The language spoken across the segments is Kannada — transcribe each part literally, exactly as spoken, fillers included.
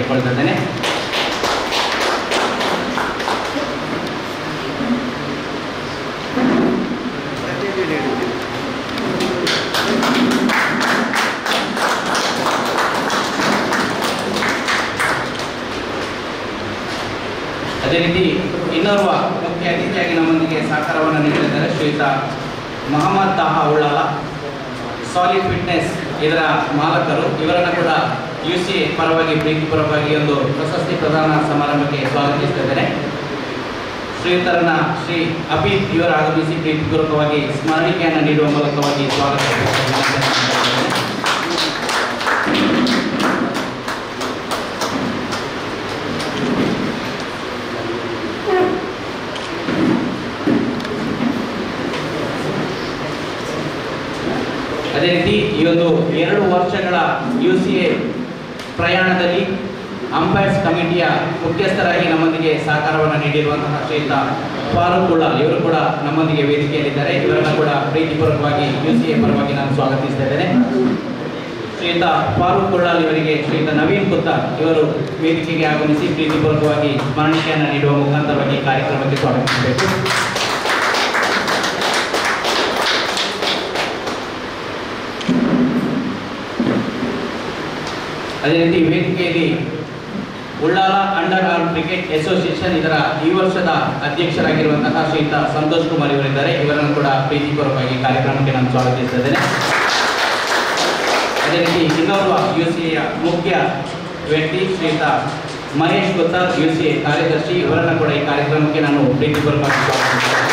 ಕೇಳಿಕೊಳ್ತಿದ್ದೇನೆ. ಅದೇ ರೀತಿ ಇನ್ನೋರ್ವ ಮುಖ್ಯ ಅತಿಥಿಯಾಗಿ ನಮ್ಮೊಂದಿಗೆ ಸಹಕಾರವನ್ನು ನೀಡಲಿದ್ದಾರೆ ಶ್ರೀಯುತ ಮೊಹಮ್ಮದ್ ತಾಹಾ ಉಳ್ಳಾಲ, ಸಾಲಿಡ್ ಫಿಟ್ನೆಸ್ ಇದರ ಮಾಲಕರು. ಇವರನ್ನು ಕೂಡ ಯು ಸಿ ಎ ಪರವಾಗಿ ಪ್ರೀತಿಪೂರ್ವಕವಾಗಿ ಒಂದು ಪ್ರಶಸ್ತಿ ಪ್ರದಾನ ಸಮಾರಂಭಕ್ಕೆ ಸ್ವಾಗತಿಸುತ್ತಿದ್ದೇನೆ. ಶ್ರೀಯುತರನ್ನ ಶ್ರೀ ಅಬೀದ್ ಇವರು ಆಗಮಿಸಿ ಪ್ರೀತಿಪೂರ್ವಕವಾಗಿ ಸ್ಮರಣಿಕೆಯನ್ನು ನೀಡುವ ಮೂಲಕವಾಗಿ ಸ್ವಾಗತ. ಅದೇ ರೀತಿ ಈ ಒಂದು ಎರಡು ವರ್ಷಗಳ ಯು ಸಿ ಎ ಪ್ರಯಾಣದಲ್ಲಿ ಅಂಪೈರ್ಸ್ ಕಮಿಟಿಯ ಮುಖ್ಯಸ್ಥರಾಗಿ ನಮ್ಮೊಂದಿಗೆ ಸಹಕಾರವನ್ನು ನೀಡಿರುವಂತಹ ಶ್ರೀಯುತ ಫಾರೂಕ್ ಉಳ್ಳಾಲ್ ಇವರು ಕೂಡ ನಮ್ಮೊಂದಿಗೆ ವೇದಿಕೆಯಲ್ಲಿದ್ದಾರೆ. ಇವರನ್ನು ಕೂಡ ಪ್ರೀತಿಪೂರ್ವಕವಾಗಿ ಯು ಸಿ ಎ ಪರವಾಗಿ ನಾನು ಸ್ವಾಗತಿಸ್ತಾ ಇದ್ದೇನೆ. ಶ್ರೀಯುತ ಫಾರೂಕ್ ಉಳ್ಳಾಲ್ ಇವರಿಗೆ ಶ್ರೀಯುತ ನವೀನ್ ಕುತ್ತಾರ್ ಇವರು ವೇದಿಕೆಗೆ ಆಗಮಿಸಿ ಪ್ರೀತಿಪೂರ್ವಕವಾಗಿ ಸ್ಮರಣಿಕೆಯನ್ನು ನೀಡುವ ಮುಖಾಂತರವಾಗಿ ಕಾರ್ಯಕ್ರಮಕ್ಕೆ ಸ್ವಾಗತಿಸಬೇಕು. ಅದೇ ರೀತಿ ವೇದಿಕೆಯಲ್ಲಿ Ullal under arm cricket association ಇದರ ಈ ವರ್ಷದ ಅಧ್ಯಕ್ಷರಾಗಿರುವಂತಹ ಶ್ರೀಯುತ ಸಂತೋಷ್ ಕುಮಾರ್ ಇವರಿದ್ದಾರೆ. ಇವರನ್ನು ಕೂಡ ಪ್ರೀತಿಪೂರ್ವಕವಾಗಿ ಕಾರ್ಯಕ್ರಮಕ್ಕೆ ನಾನು ಸ್ವಾಗತಿಸುತ್ತಿದ್ದೇನೆ. ಅದೇ ರೀತಿ ಇನ್ನೋರ್ವ ಯು ಸಿ ಎಯ ಮುಖ್ಯ ವ್ಯಕ್ತಿ ಶ್ರೀಯುತ Mahesh Guttar U C A ಕಾರ್ಯದರ್ಶಿ, ಇವರನ್ನು ಕೂಡ ಈ ಕಾರ್ಯಕ್ರಮಕ್ಕೆ ನಾನು ಪ್ರೀತಿಪೂರ್ವಕವಾಗಿ ಸ್ವಾಗತಿಸುತ್ತೇನೆ.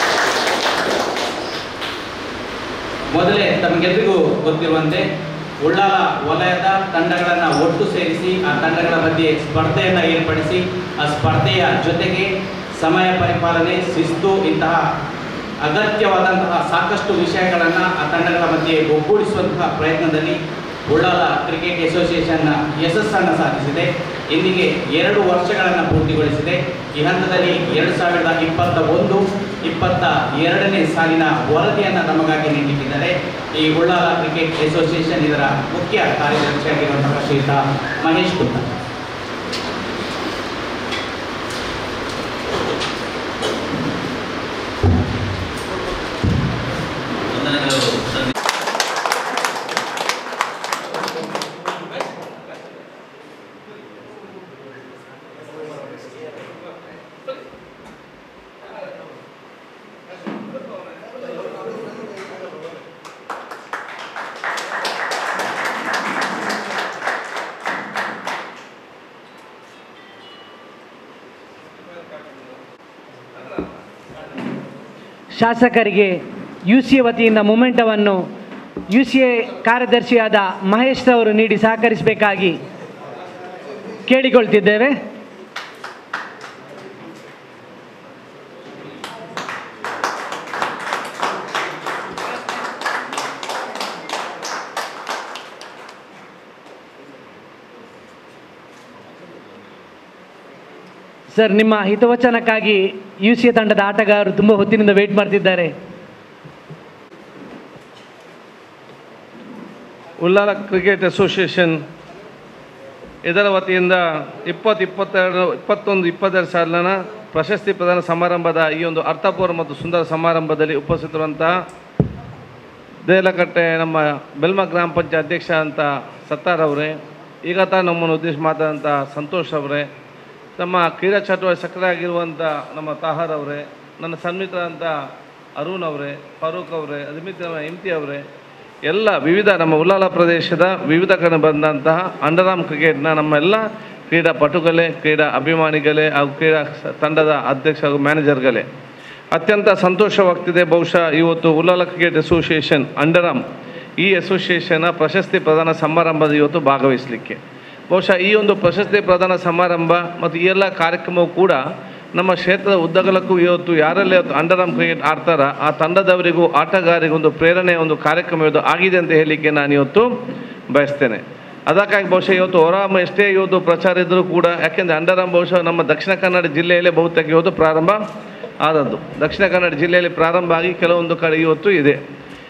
ಮೊದಲೇ ತಮಗೆಲ್ಲರಿಗೂ ಗೊತ್ತಿರುವಂತೆ ಉಳ್ಳಾಲ ವಲಯದ ತಂಡಗಳನ್ನು ಒಟ್ಟು ಸೇರಿಸಿ ಆ ತಂಡಗಳ ಮಧ್ಯೆ ಸ್ಪರ್ಧೆಯನ್ನು ಏರ್ಪಡಿಸಿ ಆ ಸ್ಪರ್ಧೆಯ ಜೊತೆಗೆ ಸಮಯ ಪರಿಪಾಲನೆ, ಶಿಸ್ತು ಇಂತಹ ಅಗತ್ಯವಾದಂತಹ ಸಾಕಷ್ಟು ವಿಷಯಗಳನ್ನು ಆ ತಂಡಗಳ ಮಧ್ಯೆ ಒಗ್ಗೂಡಿಸುವಂತಹ ಪ್ರಯತ್ನದಲ್ಲಿ ಉಳ್ಳಾಲ ಕ್ರಿಕೆಟ್ ಅಸೋಸಿಯೇಷನ್ನ ಯಶಸ್ಸನ್ನು ಸಾಧಿಸಿದೆ. ಇಂದಿಗೆ ಎರಡು ವರ್ಷಗಳನ್ನು ಪೂರ್ತಿಗೊಳಿಸಿದೆ. ಈ ಹಂತದಲ್ಲಿ ಎರಡು ಸಾವಿರದ ಇಪ್ಪತ್ತ ಒಂದು ಇಪ್ಪತ್ತ ಎರಡನೇ ಸಾಲಿನ ವರದಿಯನ್ನು ನಮಗಾಗಿ ನೀಡಿದ್ದಾರೆ. ಈ ಉಳ್ಳಾಲ ಕ್ರಿಕೆಟ್ ಅಸೋಸಿಯೇಷನ್ ಇದರ ಮುಖ್ಯ ಕಾರ್ಯದರ್ಶಿಯಾಗಿರುವಂತಹ ಶ್ರೀಯುತ ಮಹೇಶ್ ಗುತ್ತಾರ್. ಶಾಸಕರಿಗೆ ಯು ಸಿ ಎ ವತಿಯಿಂದ ಮೊಮೆಂಟವನ್ನು ಯು ಸಿ ಎ ಕಾರ್ಯದರ್ಶಿಯಾದ ಮಹೇಶ್ ಅವರು ನೀಡಿ ಸಹಕರಿಸಬೇಕಾಗಿ ಕೇಳಿಕೊಳ್ತಿದ್ದೇವೆ. ಸರ್, ನಿಮ್ಮ ಹಿತವಚನಕ್ಕಾಗಿ ಯು ಸಿ ಎ ತಂಡದ ಆಟಗಾರರು ತುಂಬ ಹೊತ್ತಿನಿಂದ ವೇಟ್ ಮಾಡ್ತಿದ್ದಾರೆ. ಉಳ್ಳಾಲ ಕ್ರಿಕೆಟ್ ಅಸೋಸಿಯೇಷನ್ ಇದರ ವತಿಯಿಂದ ಇಪ್ಪತ್ತು ಇಪ್ಪತ್ತೆರಡು ಇಪ್ಪತ್ತೊಂದು ಇಪ್ಪತ್ತೆರಡು ಸಾಲಿನ ಪ್ರಶಸ್ತಿ ಪ್ರದಾನ ಸಮಾರಂಭದ ಈ ಒಂದು ಅರ್ಥಪೂರ್ಣ ಮತ್ತು ಸುಂದರ ಸಮಾರಂಭದಲ್ಲಿ ಉಪಸ್ಥಿತರುವಂತಹ ದೇಲಕಟ್ಟೆ ನಮ್ಮ ಬೆಲ್ಮ ಗ್ರಾಮ ಪಂಚಾಯತ್ ಅಧ್ಯಕ್ಷ ಅಂತ ಸತ್ತಾರ್ ಅವರೇ, ಈಗ ತಾ ನಮ್ಮನ್ನು ಉದ್ದೇಶ ಮಾತಾದಂಥ ಸಂತೋಷ್ ಅವರೇ, ನಮ್ಮ ಕ್ರೀಡಾ ಚಟುವಟಿಕೆ ಸಕ್ರಿಯರಾಗಿರುವಂಥ ನಮ್ಮ ತಾಹರ್ ಅವರೇ, ನನ್ನ ಸನ್ಮಿತ್ರ ಅಂತ ಅರುಣ್ ಅವರೇ, ಫಾರೂಕ್ ಅವರೇ, ಅಧಿಮಿತ್ರ ಇಮ್ತಿ ಅವರೇ, ಎಲ್ಲ ವಿವಿಧ ನಮ್ಮ ಉಳ್ಳಾಲ ಪ್ರದೇಶದ ವಿವಿಧ ಕಡೆ ಬಂದಂತಹ ಅಂಡರ್ ಆರ್ಮ್ ಕ್ರಿಕೆಟ್ನ ನಮ್ಮ ಎಲ್ಲ ಕ್ರೀಡಾ ಪಟುಗಳೇ, ಕ್ರೀಡಾ ಅಭಿಮಾನಿಗಳೇ ಹಾಗೂ ಕ್ರೀಡಾ ತಂಡದ ಅಧ್ಯಕ್ಷ ಹಾಗೂ ಮ್ಯಾನೇಜರ್ಗಳೇ, ಅತ್ಯಂತ ಸಂತೋಷವಾಗ್ತಿದೆ. ಬಹುಶಃ ಇವತ್ತು Ullal cricket association under arm ಈ ಅಸೋಸಿಯೇಷನ್ನ ಪ್ರಶಸ್ತಿ ಪ್ರದಾನ ಸಮಾರಂಭದ ಇವತ್ತು ಭಾಗವಹಿಸಲಿಕ್ಕೆ ಬಹುಶಃ ಈ ಒಂದು ಪ್ರಶಸ್ತಿ ಪ್ರದಾನ ಸಮಾರಂಭ ಮತ್ತು ಈ ಎಲ್ಲ ಕಾರ್ಯಕ್ರಮವು ಕೂಡ ನಮ್ಮ ಕ್ಷೇತ್ರದ ಉದ್ದಗಲಕ್ಕೂ ಇವತ್ತು ಯಾರೆಲ್ಲ ಇವತ್ತು ಅಂಡರ್ ಆರ್ಮ್ ಕ್ರಿಕೆಟ್ ಆಡ್ತಾರ ಆ ತಂಡದವರಿಗೂ ಆಟಗಾರರಿಗೂ ಒಂದು ಪ್ರೇರಣೆ ಒಂದು ಕಾರ್ಯಕ್ರಮ ಇವತ್ತು ಆಗಿದೆ ಅಂತ ಹೇಳಲಿಕ್ಕೆ ನಾನು ಇವತ್ತು ಬಯಸ್ತೇನೆ. ಅದಕ್ಕಾಗಿ ಬಹುಶಃ ಇವತ್ತು ಹೊರಾಮ ಎಷ್ಟೇ ಇವತ್ತು ಪ್ರಚಾರ ಇದ್ದರೂ ಕೂಡ, ಯಾಕೆಂದರೆ ಅಂಡರ್ ಆರ್ಮ್ ಬಹುಶಃ ನಮ್ಮ ದಕ್ಷಿಣ ಕನ್ನಡ ಜಿಲ್ಲೆಯಲ್ಲೇ ಬಹುತೇಕ ಇವತ್ತು ಪ್ರಾರಂಭ ಆದದ್ದು. ದಕ್ಷಿಣ ಕನ್ನಡ ಜಿಲ್ಲೆಯಲ್ಲಿ ಪ್ರಾರಂಭ ಆಗಿ ಕೆಲವೊಂದು ಕಡೆ ಇವತ್ತು ಇದೆ.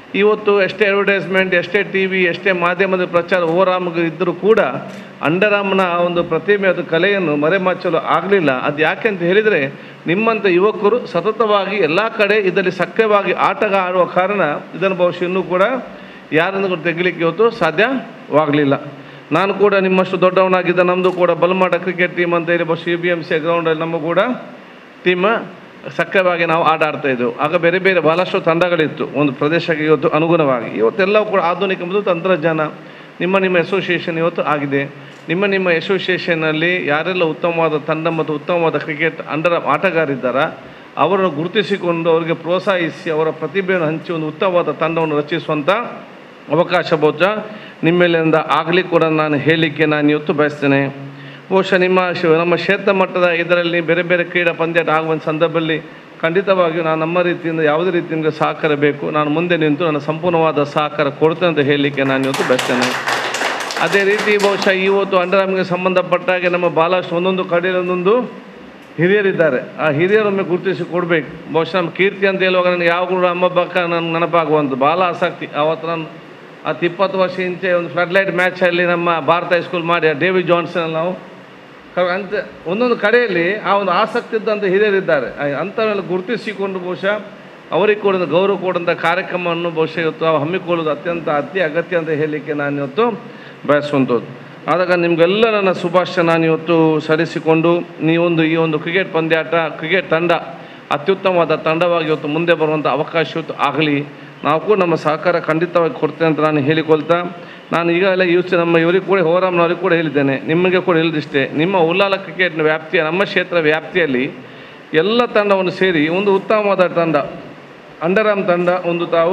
ಇವತ್ತು ಎಷ್ಟೇ ಅಡ್ವರ್ಟೈಸ್ಮೆಂಟ್, ಎಷ್ಟೇ ಟಿ ವಿ, ಎಷ್ಟೇ ಮಾಧ್ಯಮದ ಪ್ರಚಾರ ಓವರಾಮ್ಗೆ ಇದ್ದರೂ ಕೂಡ ಅಂಡರಾಮ್ನ ಆ ಒಂದು ಪ್ರತಿಮೆ, ಅದು ಕಲೆಯನ್ನು ಮರೆಮಾಚಲು ಆಗಲಿಲ್ಲ. ಅದು ಯಾಕೆ ಅಂತ ಹೇಳಿದರೆ, ನಿಮ್ಮಂಥ ಯುವಕರು ಸತತವಾಗಿ ಎಲ್ಲ ಕಡೆ ಇದರಲ್ಲಿ ಸಕ್ರಿಯವಾಗಿ ಆಟಗ ಆಡುವ ಕಾರಣ ಇದನ್ನು ಬಹುಶಃ ಇನ್ನೂ ಕೂಡ ಯಾರನ್ನು ಕೂಡ ತೆಗಿಲಿಕ್ಕೆ ಇವತ್ತು ಸಾಧ್ಯವಾಗಲಿಲ್ಲ. ನಾನು ಕೂಡ ನಿಮ್ಮಷ್ಟು ದೊಡ್ಡವನಾಗಿದ್ದ ನಮ್ಮದು ಕೂಡ ಬಲಮಾಟ ಕ್ರಿಕೆಟ್ ಟೀಮ್ ಅಂತ ಹೇಳಿ ಬಹುಶಃ ಯು ಬಿ ಎಮ್ ಸಿ ಗ್ರೌಂಡಲ್ಲಿ ನಮ್ಮ ಕೂಡ ಟೀಮ್ ಸಕ್ರಿಯವಾಗಿ ನಾವು ಆಟ ಆಡ್ತಾಯಿದ್ದೆವು. ಆಗ ಬೇರೆ ಬೇರೆ ಭಾಳಷ್ಟು ತಂಡಗಳಿತ್ತು ಒಂದು ಪ್ರದೇಶಕ್ಕೆ ಇವತ್ತು ಅನುಗುಣವಾಗಿ. ಇವತ್ತೆಲ್ಲವೂ ಕೂಡ ಆಧುನಿಕ ಮತ್ತು ತಂತ್ರಜ್ಞಾನ, ನಿಮ್ಮ ನಿಮ್ಮ ಅಸೋಸಿಯೇಷನ್ ಇವತ್ತು ಆಗಿದೆ. ನಿಮ್ಮ ನಿಮ್ಮ ಅಸೋಸಿಯೇಷನ್ನಲ್ಲಿ ಯಾರೆಲ್ಲ ಉತ್ತಮವಾದ ತಂಡ ಮತ್ತು ಉತ್ತಮವಾದ ಕ್ರಿಕೆಟ್ ಅಂಡರ್ ಆಟಗಾರಿದ್ದಾರಾ ಅವರನ್ನು ಗುರುತಿಸಿಕೊಂಡು ಅವರಿಗೆ ಪ್ರೋತ್ಸಾಹಿಸಿ ಅವರ ಪ್ರತಿಭೆಯನ್ನು ಹಂಚಿ ಒಂದು ಉತ್ತಮವಾದ ತಂಡವನ್ನು ರಚಿಸುವಂಥ ಅವಕಾಶ ಬಹುಶಃ ನಿಮ್ಮೆಲ್ಲಿಂದ ಆಗಲಿ ಕೂಡ ನಾನು ಹೇಳಲಿಕ್ಕೆ ನಾನು ಇವತ್ತು ಬಯಸ್ತೇನೆ. ಬಹುಶಃ ನಿಮ್ಮ ನಮ್ಮ ಕ್ಷೇತ್ರ ಮಟ್ಟದ ಇದರಲ್ಲಿ ಬೇರೆ ಬೇರೆ ಕ್ರೀಡಾ ಪಂದ್ಯಾಟ ಆಗುವಂಥ ಸಂದರ್ಭದಲ್ಲಿ ಖಂಡಿತವಾಗಿಯೂ ನಾನು ನಮ್ಮ ರೀತಿಯಿಂದ ಯಾವುದೇ ರೀತಿಯಿಂದ ಸಹಕಾರ ಬೇಕು, ನಾನು ಮುಂದೆ ನಿಂತು ನನ್ನ ಸಂಪೂರ್ಣವಾದ ಸಹಕಾರ ಕೊಡ್ತೇನೆ ಅಂತ ಹೇಳಲಿಕ್ಕೆ ನಾನು ಇವತ್ತು ಬಯಸ್ತೇನೆ. ಅದೇ ರೀತಿ ಬಹುಶಃ ಇವತ್ತು ಅಂಡರ್ಆರ್ಮ್ಗೆ ಸಂಬಂಧಪಟ್ಟಾಗೆ ನಮ್ಮ ಭಾಳಷ್ಟು ಒಂದೊಂದು ಕಡೆಯಲ್ಲಿ ಒಂದೊಂದು ಹಿರಿಯರಿದ್ದಾರೆ. ಆ ಹಿರಿಯರೊಮ್ಮೆ ಗುರುತಿಸಿ ಕೊಡಬೇಕು. ಬಹುಶಃ ನಮ್ಮ ಕೀರ್ತಿ ಅಂತ ಹೇಳುವಾಗ ನನಗೆ ಯಾವಾಗಲೂ ಅಮ್ಮ ಬಕ್ಕ ನನಗೆ ನೆನಪಾಗುವಂಥ ಭಾಳ ಆಸಕ್ತಿ. ಆವತ್ತು ನಾನು ಹತ್ತು ಇಪ್ಪತ್ತು ವರ್ಷ ಇಂಚೆ ಒಂದು ಫ್ಲಡ್ ಲೈಟ್ ಮ್ಯಾಚಲ್ಲಿ ನಮ್ಮ ಭಾರತ ಹೈಸ್ಕೂಲ್ ಮಾಡಿ ಡೇವಿಡ್ ಜಾನ್ಸನ್ ನಾವು ಅಂತ ಒಂದೊಂದು ಕಡೆಯಲ್ಲಿ ಆ ಒಂದು ಆಸಕ್ತಿ ಇದ್ದಂಥ ಹಿರಿಯರಿದ್ದಾರೆ. ಅಂಥವೆಲ್ಲ ಗುರುತಿಸಿಕೊಂಡು ಬಹುಶಃ ಅವರಿಗೆ ಕೂಡ ಗೌರವ ಕೊಡುವಂಥ ಕಾರ್ಯಕ್ರಮವನ್ನು ಬಹುಶಃ ಇವತ್ತು ಹಮ್ಮಿಕೊಳ್ಳೋದು ಅತ್ಯಂತ ಅತಿ ಅಗತ್ಯ ಅಂತ ಹೇಳಲಿಕ್ಕೆ ನಾನು ಇವತ್ತು ಬಯಸುವಂಥದ್ದು. ಆದಾಗ ನಿಮಗೆಲ್ಲ ನನ್ನ ಶುಭಾಶಯ ನಾನು ಇವತ್ತು ಸಲ್ಲಿಸಿಕೊಂಡು ನೀವೊಂದು ಈ ಒಂದು ಕ್ರಿಕೆಟ್ ಪಂದ್ಯಾಟ ಕ್ರಿಕೆಟ್ ತಂಡ ಅತ್ಯುತ್ತಮವಾದ ತಂಡವಾಗಿ ಇವತ್ತು ಮುಂದೆ ಬರುವಂಥ ಅವಕಾಶ ಇವತ್ತು ಆಗಲಿ. ನಾವು ಕೂಡ ನಮ್ಮ ಸಹಕಾರ ಖಂಡಿತವಾಗಿ ಕೊಡ್ತೇನೆ ಅಂತ ನಾನು ಹೇಳಿಕೊಳ್ತಾ, ನಾನು ಈಗಾಗಲೇ ಯೂಸ್ ನಮ್ಮ ಇವರಿಗೆ ಕೂಡ ಹೋರಾಮ್ನವ್ರಿಗೆ ಕೂಡ ಹೇಳಿದ್ದೇನೆ, ನಿಮಗೆ ಕೂಡ ಹೇಳಿದಿಷ್ಟೇ, ನಿಮ್ಮ ಉಲ್ಲಾಲ ಕ್ರಿಕೆಟ್ನ ವ್ಯಾಪ್ತಿಯ ನಮ್ಮ ಕ್ಷೇತ್ರ ವ್ಯಾಪ್ತಿಯಲ್ಲಿ ಎಲ್ಲ ತಂಡವನ್ನು ಸೇರಿ ಒಂದು ಉತ್ತಮವಾದ ತಂಡ ಅಂಡರ್ಆರ್ಮ್ ತಂಡ ಒಂದು ತಾವು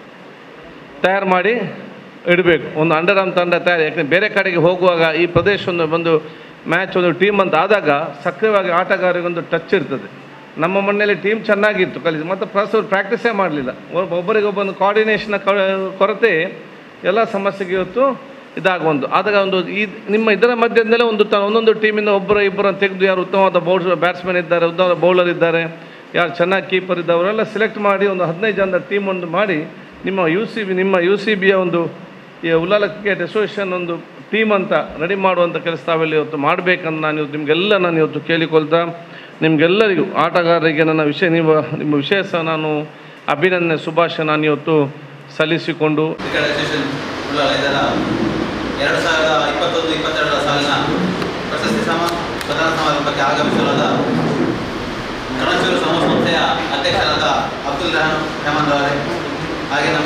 ತಯಾರು ಮಾಡಿ ಇಡಬೇಕು. ಒಂದು ಅಂಡರ್ಆರ್ಮ್ ತಂಡ ತಯಾರು, ಯಾಕಂದರೆ ಬೇರೆ ಕಡೆಗೆ ಹೋಗುವಾಗ ಈ ಪ್ರದೇಶವನ್ನು ಒಂದು ಮ್ಯಾಚ್ ಒಂದು ಟೀಮ್ ಅಂತ ಆದಾಗ ಸಕ್ರಿಯವಾಗಿ ಆಟಗಾರರಿಗೊಂದು ಟಚ್ ಇರ್ತದೆ. ನಮ್ಮ ಮನೆಯಲ್ಲಿ ಟೀಮ್ ಚೆನ್ನಾಗಿತ್ತು ಕಲಿಸಿ, ಮತ್ತು ಪ್ಲಸ್ ಅವ್ರು ಪ್ರಾಕ್ಟೀಸೇ ಮಾಡಲಿಲ್ಲ. ಒಬ್ಬರಿಗೊಬ್ಬೊಂದು ಕೋಆರ್ಡಿನೇಷನ್ನ ಕೊರತೆ ಎಲ್ಲ ಸಮಸ್ಯೆಗೆ ಇವತ್ತು ಇದಾಗುವಂತು. ಆದಾಗ ಒಂದು ಈ ನಿಮ್ಮ ಇದರ ಮಧ್ಯದಲ್ಲೇ ಒಂದು ತ ಒಂದೊಂದು ಟೀಮಿಂದ ಒಬ್ಬರು ಇಬ್ಬರನ್ನು ತೆಗೆದು ಯಾರು ಉತ್ತಮವಾದ ಬೌಲ್ ಬ್ಯಾಟ್ಸ್ಮನ್ ಇದ್ದಾರೆ, ಉತ್ತಮ ಬೌಲರ್ ಇದ್ದಾರೆ, ಯಾರು ಚೆನ್ನಾಗಿ ಕೀಪರ್ ಇದ್ದಾರೆ ಅವರೆಲ್ಲ ಸೆಲೆಕ್ಟ್ ಮಾಡಿ ಒಂದು ಹದಿನೈದು ಜನದ ಟೀಮ್ ಒಂದು ಮಾಡಿ ನಿಮ್ಮ ಯು ಸಿ ಬಿ ನಿಮ್ಮ ಯು ಸಿ ಬಿಯ ಒಂದು ಈ ಉಲ್ಲಾಲ ಕ್ರಿಕೆಟ್ ಅಸೋಸಿಯೇಷನ್ ಒಂದು ಟೀಮ್ ಅಂತ ರೆಡಿ ಮಾಡುವಂಥ ಕೆಲಸ ತಾವೆಲ್ಲ ಇವತ್ತು ಮಾಡಬೇಕಂತ ನಾನು ಇವತ್ತು ನಿಮಗೆಲ್ಲ ನಾನು ಇವತ್ತು ಕೇಳಿಕೊಳ್ತಾ, ನಿಮಗೆಲ್ಲರಿಗೂ ಆಟಗಾರರಿಗೆ ನನ್ನ ವಿಷಯ ನೀವು ನಿಮ್ಮ ವಿಶೇಷ ನಾನು ಅಭಿನಂದನೆ ಶುಭಾಶಯ ನಾನು ಇವತ್ತು ಸಲ್ಲಿಸಿಕೊಂಡು ಕ್ರಿಕೆಟ್ ಅಸೋಸಿಯೇಷನ್ ಉಲ್ಲಾಲ ಇದರ ಎರಡು ಸಾವಿರದ ಇಪ್ಪತ್ತೊಂದು ಇಪ್ಪತ್ತೆರಡರ ಸಾಲಿನ ಪ್ರಶಸ್ತಿ ಸಮ ಪ್ರದಾನ ಸಮಾರಂಭಕ್ಕೆ ಆಗಮಿಸಲಾದ ಕಣಚೂರು ಸಮೂಹ ಸಂಸ್ಥೆಯ ಅಧ್ಯಕ್ಷರಾದ ಅಬ್ದುಲ್ ರಹಮಾನ್ ರೆಹಮಾನ್ ಅವರೇ, ಹಾಗೆ ನಮ್ಮ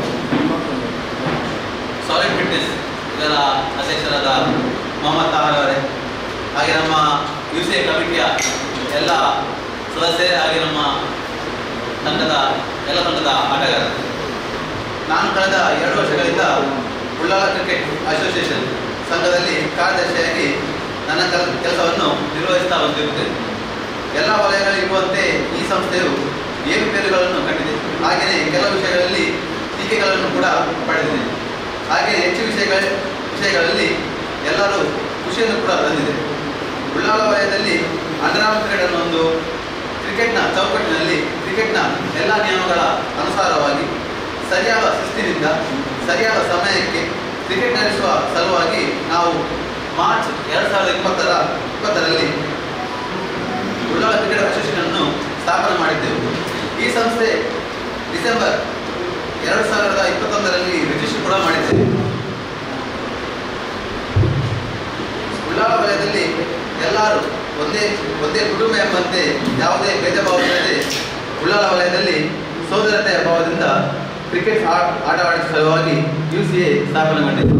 ಸಾಲಿಡ್ ಫಿಟ್ನೆಸ್ ಇದರ ಅಧ್ಯಕ್ಷರಾದ ಮೊಹಮ್ಮದ್ ತಾಹರ್ ಅವರೇ, ಹಾಗೆ ನಮ್ಮ ಯು ಸಿ ಎ ಕಮಿಟಿಯ ಎಲ್ಲ ಸದಸ್ಯರೇ, ಹಾಗೆ ನಮ್ಮ ತಂಡದ ಎಲ್ಲ ತಂಡದ ಆಟಗಾರರು. ನಾನು ಕಳೆದ ಎರಡು ವರ್ಷಗಳಿಂದ ಉಲ್ಲಾಲ ಕ್ರಿಕೆಟ್ ಅಸೋಸಿಯೇಷನ್ ಸಂಘದಲ್ಲಿ ಕಾರ್ಯದರ್ಶಿಯಾಗಿ ನನ್ನ ಕೆಲ ಕೆಲಸವನ್ನು ನಿರ್ವಹಿಸ್ತಾ ಬಂದಿರುತ್ತೇನೆ. ಎಲ್ಲ ವಲಯಗಳಿರುವಂತೆ ಈ ಸಂಸ್ಥೆಯು ಏರುಪೇರುಗಳನ್ನು ಕಂಡಿದೆ. ಹಾಗೆಯೇ ಕೆಲವು ವಿಷಯಗಳಲ್ಲಿ ಟೀಕೆಗಳನ್ನು ಕೂಡ ಪಡೆದಿದೆ. ಹಾಗೆಯೇ ಹೆಚ್ಚು ವಿಷಯಗಳ ವಿಷಯಗಳಲ್ಲಿ ಎಲ್ಲರೂ ಖುಷಿಯನ್ನು ಕೂಡ ತಂದಿದೆ. ಉಲ್ಲಾಲ ವಲಯದಲ್ಲಿ ಅಂಡರ್ಆರ್ಮ್ ಕ್ರಿಕೆಟ್ ಅನ್ನೋ ಒಂದು ಕ್ರಿಕೆಟ್ನ ಚೌಕಟ್ಟಿನಲ್ಲಿ ಕ್ರಿಕೆಟ್ನ ಎಲ್ಲ ನಿಯಮಗಳ ಅನುಸಾರವಾಗಿ ಸರಿಯಾದ ಶಿಸ್ತಿನಿಂದ ಸರಿಯಾದ ಸಮಯಕ್ಕೆ ಕ್ರಿಕೆಟ್ ನಡೆಸುವ ಸಲುವಾಗಿ ನಾವು ಮಾರ್ಚ್ ಎರಡು ಸಾವಿರದ ಇಪ್ಪತ್ತರ ಇಪ್ಪತ್ತರಲ್ಲಿ ಉಲ್ಲಾಲ ಕ್ರಿಕೆಟ್ ಅಸೋಸಿಯೇಷನನ್ನು ಸ್ಥಾಪನೆ ಮಾಡಿದ್ದೆವು. ಈ ಸಂಸ್ಥೆ ಡಿಸೆಂಬರ್ ಎರಡು ಸಾವಿರದ ಇಪ್ಪತ್ತೊಂದರಲ್ಲಿ ರಿಜಿಸ್ಟರ್ ಕೂಡ ಮಾಡಿದ್ದೇವೆ. ಉಲ್ಲಾಲ ವಲಯದಲ್ಲಿ ಎಲ್ಲರೂ ಒಂದೇ ಒಂದೇ ಕುಟುಂಬ ಎಂಬಂತೆ ಯಾವುದೇ ಭೇದ ಭಾವವಿಲ್ಲದೆ ಉಲ್ಲಾಲ ವಲಯದಲ್ಲಿ ಸೋದರತೆಯ ಭಾವದಿಂದ ಕ್ರಿಕೆಟ್ ಆಟ ಆಡುವ ಸಲುವಾಗಿ ಯು ಸಿ ಎ ಸ್ಥಾಪನೆ ಮಾಡಿದೆ.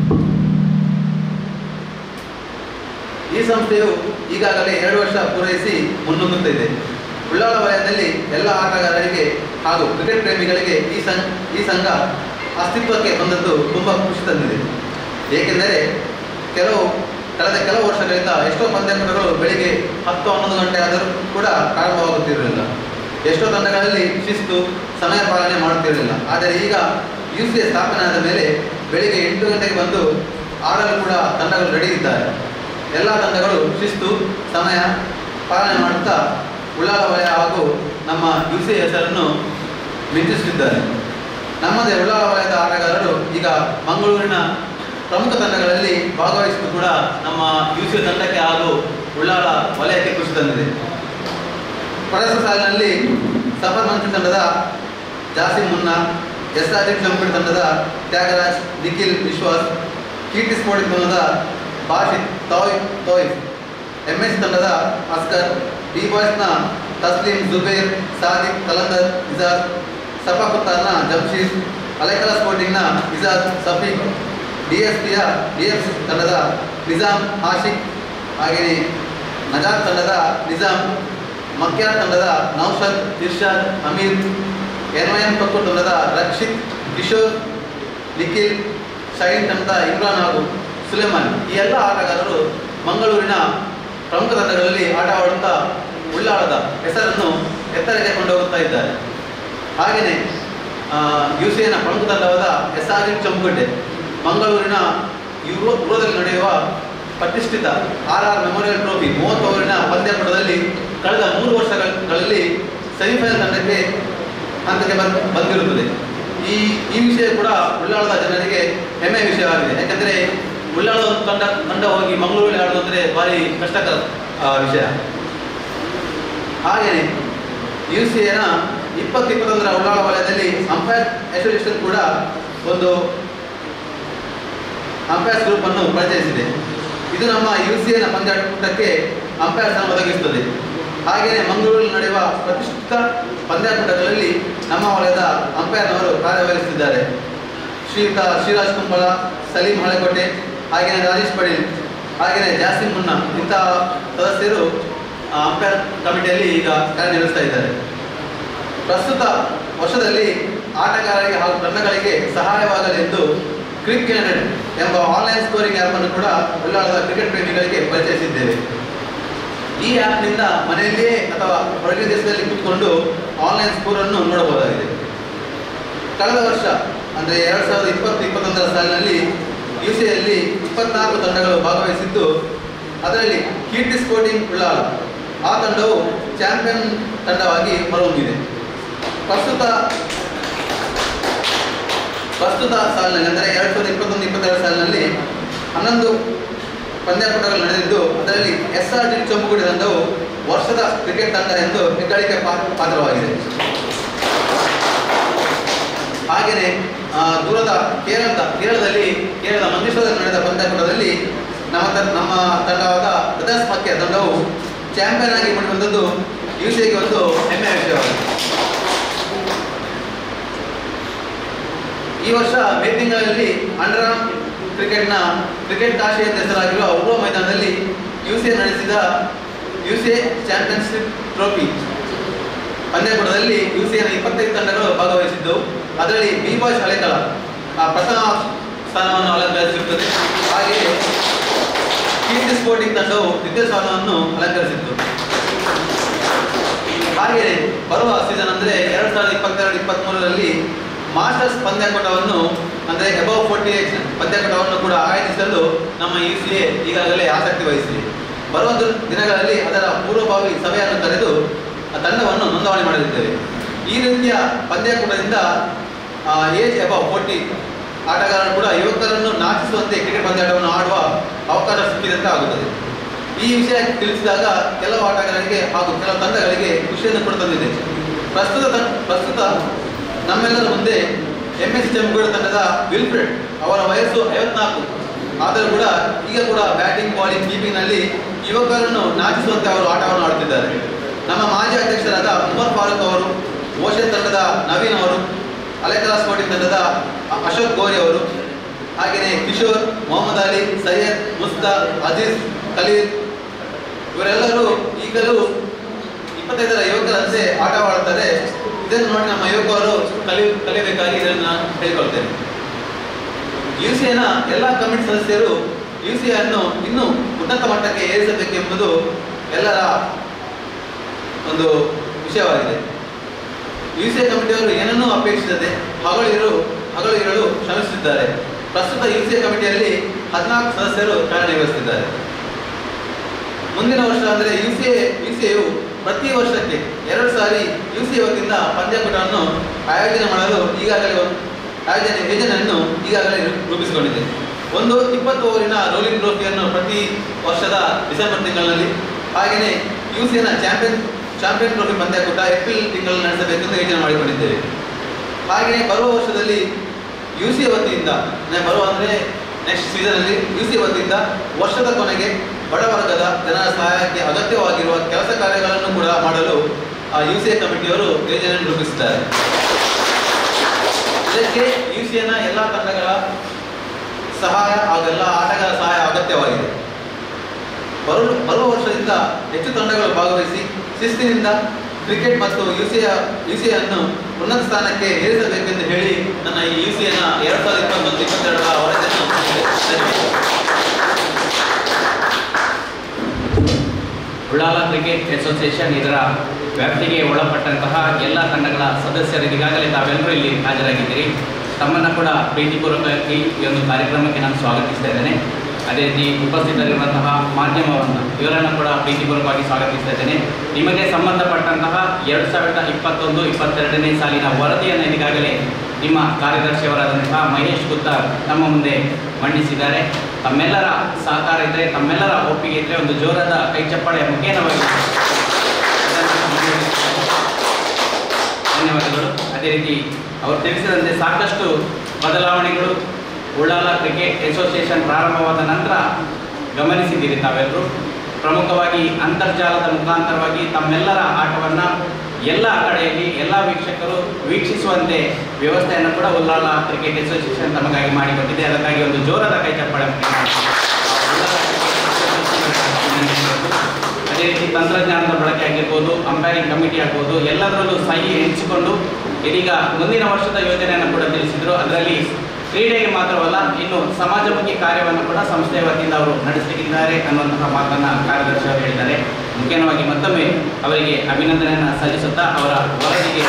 ಈ ಸಂಸ್ಥೆಯು ಈಗಾಗಲೇ ಎರಡು ವರ್ಷ ಪೂರೈಸಿ ಮುನ್ನುಗ್ಗುತ್ತಿದೆ. ಉಲ್ಲಾಲ ವಲಯದಲ್ಲಿ ಎಲ್ಲ ಆಟಗಾರರಿಗೆ ಹಾಗೂ ಕ್ರಿಕೆಟ್ ಪ್ರೇಮಿಗಳಿಗೆ ಈ ಸಂ ಈ ಸಂಘ ಅಸ್ತಿತ್ವಕ್ಕೆ ಬಂದದ್ದು ತುಂಬ ಖುಷಿ ತಂದಿದೆ. ಏಕೆಂದರೆ ಕೆಲವು ಕಳೆದ ಕೆಲವು ವರ್ಷಗಳಿಂದ ಎಷ್ಟೋ ಪಂದ್ಯಾಟಗಳು ಬೆಳಿಗ್ಗೆ ಹತ್ತು ಹನ್ನೊಂದು ಗಂಟೆ ಆದರೂ ಕೂಡ ಪ್ರಾರಂಭವಾಗುತ್ತಿರಲಿಲ್ಲ. ಎಷ್ಟೋ ತಂಡಗಳಲ್ಲಿ ಶಿಸ್ತು ಸಮಯ ಪಾಲನೆ ಮಾಡುತ್ತಿರಲಿಲ್ಲ. ಆದರೆ ಈಗ ಯು ಸಿ ಎ ಸ್ಥಾಪನೆ ಆದ ಮೇಲೆ ಬೆಳಿಗ್ಗೆ ಎಂಟು ಗಂಟೆಗೆ ಬಂದು ಆಡಲು ಕೂಡ ತಂಡಗಳು ರೆಡಿ ಇದ್ದಾರೆ. ಎಲ್ಲ ತಂಡಗಳು ಶಿಸ್ತು ಸಮಯ ಪಾಲನೆ ಮಾಡುತ್ತಾ ಉಲ್ಲಾಲ ವಲಯ ಹಾಗೂ ನಮ್ಮ ಯು ಸಿ ಎ ಹೆಸರನ್ನು ಮಿಂಚಿಸುತ್ತಿದ್ದಾರೆ. ನಮ್ಮದೇ ಉಳ್ಳಾಲ ವಲಯದ ಆಟಗಾರರು ಈಗ ಮಂಗಳೂರಿನ ಪ್ರಮುಖ ತಂಡಗಳಲ್ಲಿ ಭಾಗವಹಿಸಿದ್ದು ಕೂಡ ನಮ್ಮ ಯು ಸಿ ತಂಡಕ್ಕೆ ಹಾಗೂ ಉಳ್ಳಾಲ ವಲಯಕ್ಕೆ ಖುಷಿ ತಂದಿದೆ. ಪ್ರಸ್ತುತ ಸಾಲಿನಲ್ಲಿ ಸಫರ್ ಮಂಚು ತಂಡದ ಜಾಸಿಮ್ ಮುನ್ನಾ, ಎಸ್ ಆರ್ ಟಿ ಜಂಪೀಡ್ ತಂಡದ ತ್ಯಾಗರಾಜ್, ನಿಖಿಲ್ ವಿಶ್ವಾಸ್, ಕೀರ್ತಿ ಸ್ಪೋರ್ಟಿಂಗ್ ತಂಡದ ಬಾಷಿತ್ ತೋಯ್ ತೋಯ್ಫ್, ಎಂ ಎಸ್ ತಂಡದ ಅಸ್ಕರ್, ಡಿ ಬಾಯ್ಸ್ನ ತಸ್ಲೀಂ ಜುಬೇರ್, ಸಾದಿಕ್ ಕಲಂದರ್ ಇಜಾಜ್, ಸಫಾ ಕುತ್ತಾರ್ನ ಜಮ್ಶೀದ್, ಅಲೆಕಲಾ ಸ್ಪೋರ್ಟಿಂಗ್ನ ಇಜಾಜ್ ಸಫೀಕ್, ಡಿ ಎಸ್ ಪಿಯ ಡಿ ಎಫ್ ತಂಡದ ನಿಜಾಮ್ ಆಶಿಕ್, ಹಾಗೆಯೇ ನಜಾತ್ ತಂಡದ ನಿಜಾಮ್, ಮಕ್ಯಾರ್ ತಂಡದ Naushad, Irshad, Ameer, N Y M ಪಕ್ಕು ತಂಡದ ರಕ್ಷಿತ್, ಕಿಶೋರ್, ನಿಖಿಲ್, ಶೈನ್ ತಂಡದ ಇಮ್ರಾನ್ ಹಾಗೂ ಸುಲೇಮಾನ್. ಈ ಎಲ್ಲ ಆಟಗಾರರು ಮಂಗಳೂರಿನ ಪ್ರಮುಖ ತಂಡಗಳಲ್ಲಿ ಆಟವಾಡುತ್ತಾ ಉಳ್ಳಾಳದ ಹೆಸರನ್ನು ಎತ್ತರಕ್ಕೆ ಕೊಂಡೋಗುತ್ತಾ ಇದ್ದಾರೆ. ಹಾಗೆಯೇ ಯು ಸಿ ಎನ ಪ್ರಮುಖ ತಂಡವಾದ ಎಸ್ ಆರ್ ಟಿ ಚಂಪುಗಡ್ಡೆ ಮಂಗಳೂರಿನ ಯುರೋ ಯುರೋದಲ್ಲಿ ನಡೆಯುವ ಪ್ರತಿಷ್ಠಿತ ಆರ್ ಆರ್ ಮೆಮೋರಿಯಲ್ ಟ್ರೋಫಿ ಮೂವತ್ತು ಓವರಿನ ಪಂದ್ಯಾಟದಲ್ಲಿ ಕಳೆದ ಮೂರು ವರ್ಷಗಳಲ್ಲಿ ಸೆಮಿಫೈನಲ್ ತಂಡಕ್ಕೆ ಹಂತಕ್ಕೆ ಬಂದು ಬಂದಿರುತ್ತದೆ. ಈ ಈ ವಿಷಯ ಕೂಡ ಉಳ್ಳಾಳದ ಜನರಿಗೆ ಹೆಮ್ಮೆಯ ವಿಷಯವಾಗಿದೆ. ಯಾಕೆಂದರೆ ಉಳ್ಳಾಳದ ತಂಡ ತಂಡ ಹೋಗಿ ಮಂಗಳೂರಲ್ಲಿ ಆಡೋದು ಅಂದರೆ ಭಾರಿ ಕಷ್ಟಕರ ವಿಷಯ. ಹಾಗೆಯೇ ಯು ಸಿ ಎನ ಇಪ್ಪತ್ತು ಇಪ್ಪತ್ತೊಂದರ ಉಳ್ಳಾಳ ವಲಯದಲ್ಲಿ ಅಂಪೈರ್ ಅಸೋಸಿಯೇಷನ್ ಕೂಡ ಒಂದು ಅಂಪೈರ್ಸ್ ಗ್ರೂಪ್ ಅನ್ನು ಪರಿಚಯಿಸಿದೆ. ಇದು ನಮ್ಮ ಯು ಸಿ ಎನ ಪಂದ್ಯಾಟಕ್ಕೆ ಅಂಪೈರ್ಸ್ ಅನ್ನು ಒದಗಿಸುತ್ತದೆ. ಹಾಗೆಯೇ ಮಂಗಳೂರಿನಲ್ಲಿ ನಡೆಯುವ ಪ್ರತಿಷ್ಠಿತ ಪಂದ್ಯಾಟಗಳಲ್ಲಿ ನಮ್ಮ ವಲಯದ ಅಂಪೈರ್ನವರು ಕಾರ್ಯವಹಿಸುತ್ತಿದ್ದಾರೆ. ಶ್ರೀಯುತ ಶ್ರೀರಾಜ್ ಕುಂಬಳ, ಸಲೀಂ ಹಳೆಕೋಟೆ, ಹಾಗೆಯೇ ರಾಜೇಶ್ ಪಡೀಲ್, ಹಾಗೆಯೇ ಜಾಸಿಮ್ ಮುನ್ನಾ ಇಂತಹ ಸದಸ್ಯರು ಅಂಪೈರ್ ಕಮಿಟಿಯಲ್ಲಿ ಈಗ ಕಾರ್ಯನಿರ್ವಹಿಸ್ತಾ ಇದ್ದಾರೆ. ಪ್ರಸ್ತುತ ವರ್ಷದಲ್ಲಿ ಆಟಗಾರರಿಗೆ ಹಾಗೂ ತಂಡಗಳಿಗೆ ಸಹಾಯವಾಗಲೆಂದು ಕ್ರಿಕ್ ಯುನೈಟೆಡ್ ಎಂಬ ಆನ್ಲೈನ್ ಸ್ಕೋರಿಂಗ್ ಆ್ಯಪನ್ನು ಕೂಡ ಉಳ್ಳಾಳದ ಕ್ರಿಕೆಟ್ ಪ್ರೇಮಿಗಳಿಗೆ ಪರಿಚಯಿಸಿದ್ದೇವೆ. ಈ ಆ್ಯಪ್ನಿಂದ ಮನೆಯಲ್ಲಿಯೇ ಅಥವಾ ಹೊರಗಿನ ದೇಶದಲ್ಲಿ ಕೂತ್ಕೊಂಡು ಆನ್ಲೈನ್ ಸ್ಕೋರನ್ನು ನೋಡಬಹುದಾಗಿದೆ. ಕಳೆದ ವರ್ಷ ಅಂದರೆ ಎರಡು ಸಾವಿರದ ಇಪ್ಪತ್ತು ಇಪ್ಪತ್ತೊಂದರ ಸಾಲಿನಲ್ಲಿ ಯು ಸಿ ಯಲ್ಲಿ ಇಪ್ಪತ್ನಾಲ್ಕು ತಂಡಗಳು ಭಾಗವಹಿಸಿದ್ದು, ಅದರಲ್ಲಿ ಕೀರ್ತಿ ಸ್ಪೋರ್ಟಿಂಗ್ ಉಳ್ಳಾಲ ಆ ತಂಡವು ಚಾಂಪಿಯನ್ ತಂಡವಾಗಿ ಹೊರಹೊಮ್ಮಿದೆ. ಪ್ರಸ್ತುತ ಪ್ರಸ್ತುತ ಸಾಲಿನಲ್ಲಿ ಅಂದರೆ ಎರಡು ಸಾವಿರದ ಇಪ್ಪತ್ತೊಂದು ಇಪ್ಪತ್ತೆರಡು ಸಾಲಿನಲ್ಲಿ ಹನ್ನೊಂದು ಪಂದ್ಯಾಟಗಳು ನಡೆದಿದ್ದು, ಅದರಲ್ಲಿ ಎಸ್ ಆರ್ ಟಿ ಚಂಪುಗುಡಿ ತಂಡವು ವರ್ಷದ ಕ್ರಿಕೆಟ್ ತಂಡ ಎಂದು ಹೆಗ್ಗಳಿಕೆ ಪಾತ್ರವಾಗಿದೆ. ಹಾಗೆಯೇ ದೂರದ ಕೇರಳದ ಕೇರಳದಲ್ಲಿ ಕೇರಳದ ಮಂಜೇಶ್ವರದಲ್ಲಿ ನಡೆದ ಪಂದ್ಯಾಟದಲ್ಲಿ ನಮ್ಮ ನಮ್ಮ ತಂಡವಾದ ಬ್ರದರ್ಸ್ ಮಕ್ಕೆ ತಂಡವು ಚಾಂಪಿಯನ್ ಆಗಿ ಬಂದದ್ದು ಯು ಸಿ ಎಗೆ ಒಂದು ಹೆಮ್ಮೆಯ ವಿಷಯವಾಗಿದೆ. ಈ ವರ್ಷ ಮೇ ತಿಂಗಳಲ್ಲಿ ಅಂಡರ್ ಆರ್ಮ್ ಕ್ರಿಕೆಟ್ನ ಕ್ರಿಕೆಟ್ ಕಾಶಿ ಎಂದು ಹೆಸರಾಗಿರುವ ಉರ್ವ ಮೈದಾನದಲ್ಲಿ ಯು ಸಿ ಎ ನಡೆಸಿದ U C A championship trophy ಪಂದ್ಯಾಟದಲ್ಲಿ ಯು ಸಿ ಎನ ಇಪ್ಪತ್ತೈದು ತಂಡಗಳು ಭಾಗವಹಿಸಿದ್ದು, ಅದರಲ್ಲಿ ಬಿ ಬಾಯ್ಸ್ ಹಳೆಕಳ ಪ್ರಥಮ ಸ್ಥಾನವನ್ನು ಅಲಂಕರಿಸಿರುತ್ತದೆ. ಹಾಗೆಯೇ ಕೀರ್ತಿ ಸ್ಪೋರ್ಟಿಂಗ್ ತಂಡವು ದ್ವಿತೀಯ ಸ್ಥಾನವನ್ನು ಅಲಂಕರಿಸಿತ್ತು. ಹಾಗೆಯೇ ಬರುವ ಸೀಸನ್ ಅಂದರೆ ಎರಡು ಸಾವಿರದ ಇಪ್ಪತ್ತೆರಡು ಇಪ್ಪತ್ತ್ಮೂರರಲ್ಲಿ ಮಾಸ್ಟರ್ಸ್ ಪಂದ್ಯಾಟವನ್ನು ಅಂದರೆ ಅಬೌವ್ ಫೋರ್ಟಿ ಏಜ್ ಪಂದ್ಯಾಟವನ್ನು ಕೂಡ ಆಯೋಜಿಸಲು ನಮ್ಮ ಯು ಸಿ ಎ ಈಗಾಗಲೇ ಆಸಕ್ತಿ ವಹಿಸಿದೆ. ಬರುವ ದಿನಗಳಲ್ಲಿ ಅದರ ಪೂರ್ವಭಾವಿ ಸಭೆಯನ್ನು ಕರೆದು ತಂಡವನ್ನು ನೋಂದಣಿ ಮಾಡಲಿದ್ದೇವೆ. ಈ ರೀತಿಯ ಪಂದ್ಯಾಟದಿಂದ ಏಜ್ ಅಬೌವ್ ಫೋರ್ಟಿ ಆಟಗಾರರು ಕೂಡ ಯುವಕರನ್ನು ನಾಚಿಸುವಂತೆ ಕ್ರಿಕೆಟ್ ಪಂದ್ಯಾಟವನ್ನು ಆಡುವ ಅವಕಾಶ ಸಿಕ್ಕಿದಂತೆ ಆಗುತ್ತದೆ. ಈ ವಿಷಯ ತಿಳಿಸಿದಾಗ ಕೆಲವು ಆಟಗಾರರಿಗೆ ಹಾಗೂ ಕೆಲವು ತಂಡಗಳಿಗೆ ಖುಷಿಯನ್ನು ಕೂಡ ತಂದಿದೆ. ಪ್ರಸ್ತುತ ಪ್ರಸ್ತುತ ನಮ್ಮೆಲ್ಲರ ಮುಂದೆ ಎಂ ಎಸ್ ಚಂಪುಗಡ ತಂಡದ ವಿಲ್ಫ್ರೆಡ್ ಅವರ ವಯಸ್ಸು ಐವತ್ನಾಲ್ಕು ಆದರೂ ಕೂಡ ಈಗ ಕೂಡ ಬ್ಯಾಟಿಂಗ್ ಬಾಲಿಂಗ್ ಕೀಪಿಂಗ್ನಲ್ಲಿ ಯುವಕರನ್ನು ನಾಚಿಸುವಂತೆ ಅವರು ಆಟವನ್ನು ಆಡುತ್ತಿದ್ದಾರೆ. ನಮ್ಮ ಮಾಜಿ ಅಧ್ಯಕ್ಷರಾದ ಉಮರ್ ಫಾರೂಕ್ ಅವರು, ಓಷನ್ ತಂಡದ ನವೀನ್ ಅವರು, ಅಲೆಕಲಾ ಸ್ಪೋರ್ಟಿಂಗ್ ತಂಡದ ಅಶೋಕ್ ಗೋರಿ ಅವರು, ಹಾಗೆಯೇ ಕಿಶೋರ್, ಮೊಹಮ್ಮದ್ ಅಲಿ, ಸೈಯದ್, ಮುಸ್ತಾ, ಅಜೀಜ್, ಖಲೀಲ್ ಇವರೆಲ್ಲರೂ ಈಗಲೂ ಇಪ್ಪತ್ತೈದರ ಯುವಕರಂತೆ ಆಟವಾಡುತ್ತಾರೆ. ಇದನ್ನು ನೋಡಿ ನಮ್ಮ ಯುವಕರು ಕಲಿ ಕಲಿಯಬೇಕಾಗಿ ಇದನ್ನು ನಾನು ಹೇಳಿಕೊಳ್ತೇನೆ. ಯು ಸಿ ಎನ ಎಲ್ಲ ಕಮಿಟಿ ಸದಸ್ಯರು ಯು ಸಿ ಅನ್ನು ಇನ್ನೂ ಉನ್ನತ ಮಟ್ಟಕ್ಕೆ ಏರಿಸಬೇಕೆಂಬುದು ಎಲ್ಲರ ಒಂದು ವಿಷಯವಾಗಿದೆ. ಯು ಸಿ ಎ ಕಮಿಟಿಯವರು ಏನನ್ನೂ ಅಪೇಕ್ಷಿಸದೆ ಹಗಲಿರು ಹಗಲು ಇರಲು ಶ್ರಮಿಸುತ್ತಿದ್ದಾರೆ. ಪ್ರಸ್ತುತ ಯು ಸಿ ಎ ಕಮಿಟಿಯಲ್ಲಿ ಹದಿನಾಲ್ಕು ಸದಸ್ಯರು ಕಾರ್ಯನಿರ್ವಹಿಸುತ್ತಿದ್ದಾರೆ. ಮುಂದಿನ ವರ್ಷ ಅಂದರೆ U C A U C ಎಯು ಪ್ರತಿ ವರ್ಷಕ್ಕೆ ಎರಡು ಸಾರಿ ಯು ಸಿ ಎ ವತಿಯಿಂದ ಪಂದ್ಯಾಟವನ್ನು ಆಯೋಜನೆ ಮಾಡಲು ಈಗಾಗಲೇ ಆಯೋಜನೆ ಯೋಜನೆಯನ್ನು ಈಗಾಗಲೇ ರೂಪಿಸಿಕೊಂಡಿದೆ. ಒಂದು ಇಪ್ಪತ್ತು ಓವರಿನ ರೋಲಿಂಗ್ ಟ್ರೋಫಿಯನ್ನು ಪ್ರತಿ ವರ್ಷದ ಡಿಸೆಂಬರ್ ತಿಂಗಳಲ್ಲಿ, ಹಾಗೆಯೇ ಯು ಸಿ ಎನ ಚಾಂಪಿಯನ್ ಚಾಂಪಿಯನ್ ಟ್ರೋಫಿ ಪಂದ್ಯಾಕೂಟ ಏಪ್ರಿಲ್ ತಿಂಗಳಲ್ಲಿ ನಡೆಸಬೇಕೆಂದು ಯೋಜನೆ ಮಾಡಿಕೊಂಡಿದ್ದೇವೆ. ಹಾಗೆಯೇ ಬರುವ ವರ್ಷದಲ್ಲಿ ಯು ಸಿ ವತಿಯಿಂದ ಬರುವ ಅಂದರೆ ನೆಕ್ಸ್ಟ್ ಸೀಸನಲ್ಲಿ ಯು ಸಿ ವತಿಯಿಂದ ವರ್ಷದ ಕೊನೆಗೆ ಬಡವರ್ಗದ ಜನರ ಸಹಾಯಕ್ಕೆ ಅಗತ್ಯವಾಗಿರುವ ಕೆಲಸ ಕಾರ್ಯಗಳನ್ನು ಕೂಡ ಮಾಡಲು ಯು ಸಿ ಎ ಕಮಿಟಿಯವರು ಯೋಜನೆಯನ್ನು ರೂಪಿಸಿದ್ದಾರೆ. ಇದಕ್ಕೆ ಯು ಸಿ ಎನ ಎಲ್ಲ ತಂಡಗಳ ಸಹಾಯ ಹಾಗೂ ಎಲ್ಲ ಆಟಗಾರರ ಸಹಾಯ ಅಗತ್ಯವಾಗಿದೆ. ಬರುವ ಬರುವ ವರ್ಷದಿಂದ ಹೆಚ್ಚು ತಂಡಗಳು ಭಾಗವಹಿಸಿ ಶಿಸ್ತಿನಿಂದ ಕ್ರಿಕೆಟ್ ಮತ್ತು ಯು ಸಿ ಯು ಸಿ ಅನ್ನು ಉನ್ನತ ಸ್ಥಾನಕ್ಕೆ ಏರಿಸಬೇಕೆಂದು ಹೇಳಿ ನನ್ನ ಈ ಯು ಸಿ ಎನ ಎರಡು ಸಾವಿರದ ಇಪ್ಪತ್ತೊಂದು ಇಪ್ಪತ್ತೆರಡರ ವರದಿಯನ್ನು ಉಳ್ಳಾಲ ಕ್ರಿಕೆಟ್ ಅಸೋಸಿಯೇಷನ್ ಇದರ ವ್ಯಾಪ್ತಿಗೆ ಒಳಪಟ್ಟಂತಹ ಎಲ್ಲ ತಂಡಗಳ ಸದಸ್ಯರು ಈಗಾಗಲೇ ತಾವೆಲ್ಲರೂ ಇಲ್ಲಿ ಹಾಜರಾಗಿದ್ದೀರಿ. ತಮ್ಮನ್ನು ಕೂಡ ಪ್ರೀತಿಪೂರ್ವಕವಾಗಿ ಈ ಒಂದು ಕಾರ್ಯಕ್ರಮಕ್ಕೆ ನಾನು ಸ್ವಾಗತಿಸ್ತಾ ಇದ್ದೇನೆ. ಅದೇ ರೀತಿ ಉಪಸ್ಥಿತರಿರುವಂತಹ ಮಾಧ್ಯಮವನ್ನು ಇವರನ್ನು ಕೂಡ ಪ್ರೀತಿಪೂರ್ವಕವಾಗಿ ಸ್ವಾಗತಿಸ್ತಾ ಇದ್ದೇನೆ. ನಿಮಗೆ ಸಂಬಂಧಪಟ್ಟಂತಹ ಎರಡು ಸಾವಿರದ ಇಪ್ಪತ್ತೊಂದು ಇಪ್ಪತ್ತೆರಡನೇ ಸಾಲಿನ ವರದಿಯನ್ನು ಈಗಾಗಲೇ ನಿಮ್ಮ ಕಾರ್ಯದರ್ಶಿಯವರಾದಂತಹ ಮಹೇಶ್ ಗುತ್ತರ್ ನಮ್ಮ ಮುಂದೆ ಮಂಡಿಸಿದ್ದಾರೆ. ತಮ್ಮೆಲ್ಲರ ಸಹಕಾರ ಇದ್ದರೆ, ತಮ್ಮೆಲ್ಲರ ಒಪ್ಪಿಗೆ ಇದ್ದರೆ ಒಂದು ಜೋರಾದ ಕೈ ಚಪ್ಪಾಳೆಯ ಮುಖೇನವಾಗಿ ಧನ್ಯವಾದಗಳು. ಅದೇ ರೀತಿ ಅವರು ತಿಳಿಸಿದಂತೆ ಸಾಕಷ್ಟು ಬದಲಾವಣೆಗಳು ಉಳ್ಳಾಲ ಕ್ರಿಕೆಟ್ ಅಸೋಸಿಯೇಷನ್ ಪ್ರಾರಂಭವಾದ ನಂತರ ಗಮನಿಸಿದ್ದೀರಿ ತಾವೆಲ್ಲರೂ. ಪ್ರಮುಖವಾಗಿ ಅಂತರ್ಜಾಲದ ಮುಖಾಂತರವಾಗಿ ತಮ್ಮೆಲ್ಲರ ಆಟವನ್ನು ಎಲ್ಲ ಕಡೆಯಲ್ಲಿ ಎಲ್ಲ ವೀಕ್ಷಕರು ವೀಕ್ಷಿಸುವಂತೆ ವ್ಯವಸ್ಥೆಯನ್ನು ಕೂಡ ಉಳ್ಳಾಲ ಕ್ರಿಕೆಟ್ ಅಸೋಸಿಯೇಷನ್ ತಮಗಾಗಿ ಮಾಡಿಕೊಟ್ಟಿದೆ. ಅದಕ್ಕಾಗಿ ಒಂದು ಜೋರಾದ ಕೈ ಚಪ್ಪಾಳೆ. ಅದೇ ರೀತಿ ತಂತ್ರಜ್ಞಾನದ ಬಳಕೆ ಆಗಿರ್ಬೋದು, ಅಂಪೈರಿಂಗ್ ಕಮಿಟಿ ಆಗ್ಬೋದು, ಎಲ್ಲದರಲ್ಲೂ ಸಹಿ ಎಣಿಸಿಕೊಂಡು ಇದೀಗ ಮುಂದಿನ ವರ್ಷದ ಯೋಜನೆಯನ್ನು ಕೂಡ ತಿಳಿಸಿದರು. ಅದರಲ್ಲಿ ಕ್ರೀಡೆಗೆ ಮಾತ್ರವಲ್ಲ, ಇನ್ನು ಸಮಾಜಮುಖಿ ಕಾರ್ಯವನ್ನು ಕೂಡ ಸಂಸ್ಥೆಯ ವತಿಯಿಂದ ಅವರು ನಡೆಸಲಿದ್ದಾರೆ ಅನ್ನುವಂತಹ ಮಾತನ್ನು ಕಾರ್ಯದರ್ಶಿ ಅವರು ಹೇಳಿದ್ದಾರೆ. ಮುಖ್ಯವಾಗಿ ಮತ್ತೊಮ್ಮೆ ಅವರಿಗೆ ಅಭಿನಂದನೆಯನ್ನು ಸಲ್ಲಿಸುತ್ತಾ ಅವರ ವರದಿಗೆ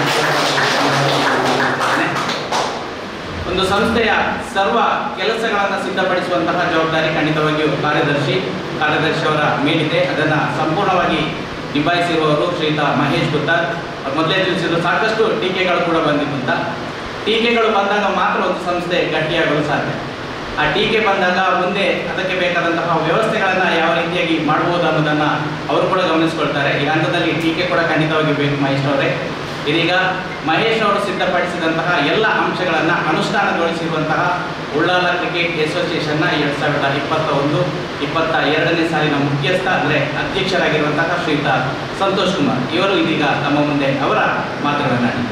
ಒಂದು ಸಂಸ್ಥೆಯ ಸರ್ವ ಕೆಲಸಗಳನ್ನು ಸಿದ್ಧಪಡಿಸುವಂತಹ ಜವಾಬ್ದಾರಿ ಖಂಡಿತವಾಗಿಯೂ ಕಾರ್ಯದರ್ಶಿ ಕಾರ್ಯದರ್ಶಿಯವರ ಮೇಲಿದೆ. ಅದನ್ನು ಸಂಪೂರ್ಣವಾಗಿ ನಿಭಾಯಿಸಿರುವವರು ಶ್ರೀಯುತ ಮಹೇಶ್ ಗುತ್ತರ್. ಮೊದಲೇ ತಿಳಿಸಿದ್ರು ಸಾಕಷ್ಟು ಟೀಕೆಗಳು ಕೂಡ ಬಂದಿತ್ತು ಅಂತ. ಟೀಕೆಗಳು ಬಂದಾಗ ಮಾತ್ರ ಒಂದು ಸಂಸ್ಥೆ ಗಟ್ಟಿಯಾಗಲು ಸಾಧ್ಯ. ಆ ಟೀಕೆ ಬಂದಾಗ ಮುಂದೆ ಅದಕ್ಕೆ ಬೇಕಾದಂತಹ ವ್ಯವಸ್ಥೆಗಳನ್ನು ಯಾವ ರೀತಿಯಾಗಿ ಮಾಡಬಹುದು ಅನ್ನೋದನ್ನು ಅವರು ಕೂಡ ಗಮನಿಸ್ಕೊಳ್ತಾರೆ. ಈ ಹಂತದಲ್ಲಿ ಟೀಕೆ ಕೂಡ ಖಂಡಿತವಾಗಿ ಬೇಕು ಮಹೇಶ್ ಅವರೇ. ಇದೀಗ ಮಹೇಶ್ ಅವರು ಸಿದ್ಧಪಡಿಸಿದಂತಹ ಎಲ್ಲ ಅಂಶಗಳನ್ನು ಅನುಷ್ಠಾನಗೊಳಿಸಿರುವಂತಹ ಉಳ್ಳಾಲ ಕ್ರಿಕೆಟ್ ಅಸೋಸಿಯೇಷನ್ನ ಎರಡು ಸಾವಿರದ ಇಪ್ಪತ್ತ ಒಂದು ಇಪ್ಪತ್ತ ಎರಡನೇ ಸಾಲಿನ ಮುಖ್ಯಸ್ಥ ಅಂದರೆ ಅಧ್ಯಕ್ಷರಾಗಿರುವಂತಹ ಶ್ರೀಯುತ ಸಂತೋಷ್ ಕುಮಾರ್ ಇವರು ಇದೀಗ ತಮ್ಮ ಮುಂದೆ ಅವರ ಮಾತುಗಳನ್ನಾಡಿ.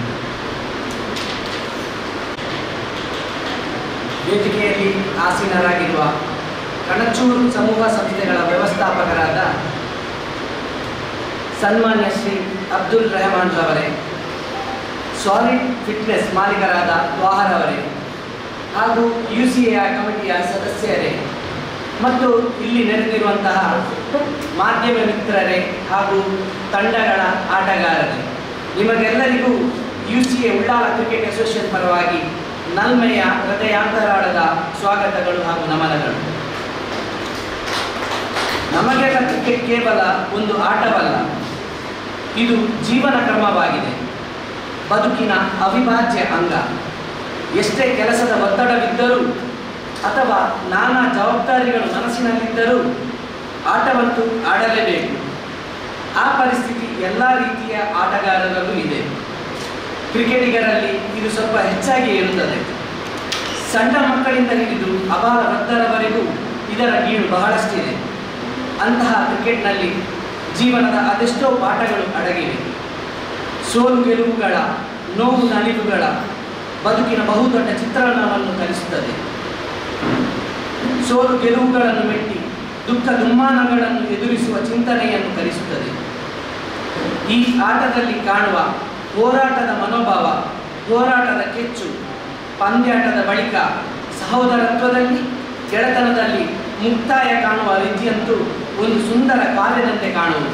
ವೇದಿಕೆಯಲ್ಲಿ ಆಸೀನರಾಗಿರುವ ಕಣಚೂರು ಸಮೂಹ ಸಂಸ್ಥೆಗಳ ವ್ಯವಸ್ಥಾಪಕರಾದ ಸನ್ಮಾನ್ಯ ಶ್ರೀ ಅಬ್ದುಲ್ ರೆಹಮಾನ್ ರವರೇ, ಸಾಲಿಡ್ ಫಿಟ್ನೆಸ್ ಮಾಲೀಕರಾದ ದ್ವಾಹರ್ ಅವರೇ, ಹಾಗೂ ಯು ಸಿ ಎ ಕಮಿಟಿಯ ಸದಸ್ಯರೇ ಮತ್ತು ಇಲ್ಲಿ ನೆರೆದಿರುವಂತಹ ಮಾಧ್ಯಮ ಮಿತ್ರರೇ ಹಾಗೂ ತಂಡಗಳ ಆಟಗಾರರೇ, ನಿಮಗೆಲ್ಲರಿಗೂ U C A Ullal cricket association ಪರವಾಗಿ ನಲ್ಮೆಯ ಹೃದಯಾಂತರಾಳದ ಸ್ವಾಗತಗಳು ಹಾಗೂ ನಮನಗಳು. ನಮಗೆಲ್ಲ ಕ್ರಿಕೆಟ್ ಕೇವಲ ಒಂದು ಆಟವಲ್ಲ, ಇದು ಜೀವನ ಕ್ರಮವಾಗಿದೆ, ಬದುಕಿನ ಅವಿಭಾಜ್ಯ ಅಂಗ. ಎಷ್ಟೇ ಕೆಲಸದ ಒತ್ತಡವಿದ್ದರೂ ಅಥವಾ ನಾನಾ ಜವಾಬ್ದಾರಿಗಳು ಮನಸ್ಸಿನಲ್ಲಿದ್ದರೂ ಆಟವಂತೂ ಆಡಲೇಬೇಕು. ಆ ಪರಿಸ್ಥಿತಿ ಎಲ್ಲ ರೀತಿಯ ಆಟಗಾರರಲ್ಲೂ ಇದೆ. ಕ್ರಿಕೆಟಿಗರಲ್ಲಿ ಇದು ಸ್ವಲ್ಪ ಹೆಚ್ಚಾಗಿ ಇರುತ್ತದೆ. ಸಣ್ಣ ಮಕ್ಕಳಿಂದ ಹಿಡಿದು ಅಬಾಲ ವೃದ್ಧರವರೆಗೂ ಇದರ ಗೀಳು ಬಹಳಷ್ಟಿದೆ. ಅಂತಹ ಕ್ರಿಕೆಟ್ನಲ್ಲಿ ಜೀವನದ ಅದೆಷ್ಟೋ ಪಾಠಗಳು ಅಡಗಿವೆ. ಸೋಲು ಗೆಲುವುಗಳ, ನೋವು ನಲಿವುಗಳ ಬದುಕಿನ ಬಹುದೊಡ್ಡ ಚಿತ್ರಣವನ್ನು ಕಲಿಸುತ್ತದೆ. ಸೋಲು ಗೆಲುವುಗಳನ್ನು ಮೆಟ್ಟಿ ದುಃಖ ದುಮ್ಮಾನಗಳನ್ನು ಎದುರಿಸುವ ಚಿಂತನೆಯನ್ನು ಕಲಿಸುತ್ತದೆ. ಈ ಆಟದಲ್ಲಿ ಕಾಣುವ ಹೋರಾಟದ ಮನೋಭಾವ, ಹೋರಾಟದ ಕೆಚ್ಚು, ಪಂದ್ಯಾಟದ ಬಳಿಕ ಸಹೋದರತ್ವದಲ್ಲಿ, ಗೆಳೆತನದಲ್ಲಿ ಮುಕ್ತಾಯ ಕಾಣುವ ರೀತಿಯಂತೂ ಒಂದು ಸುಂದರ ಕಾರ್ಯದಂತೆ ಕಾಣುವುದು.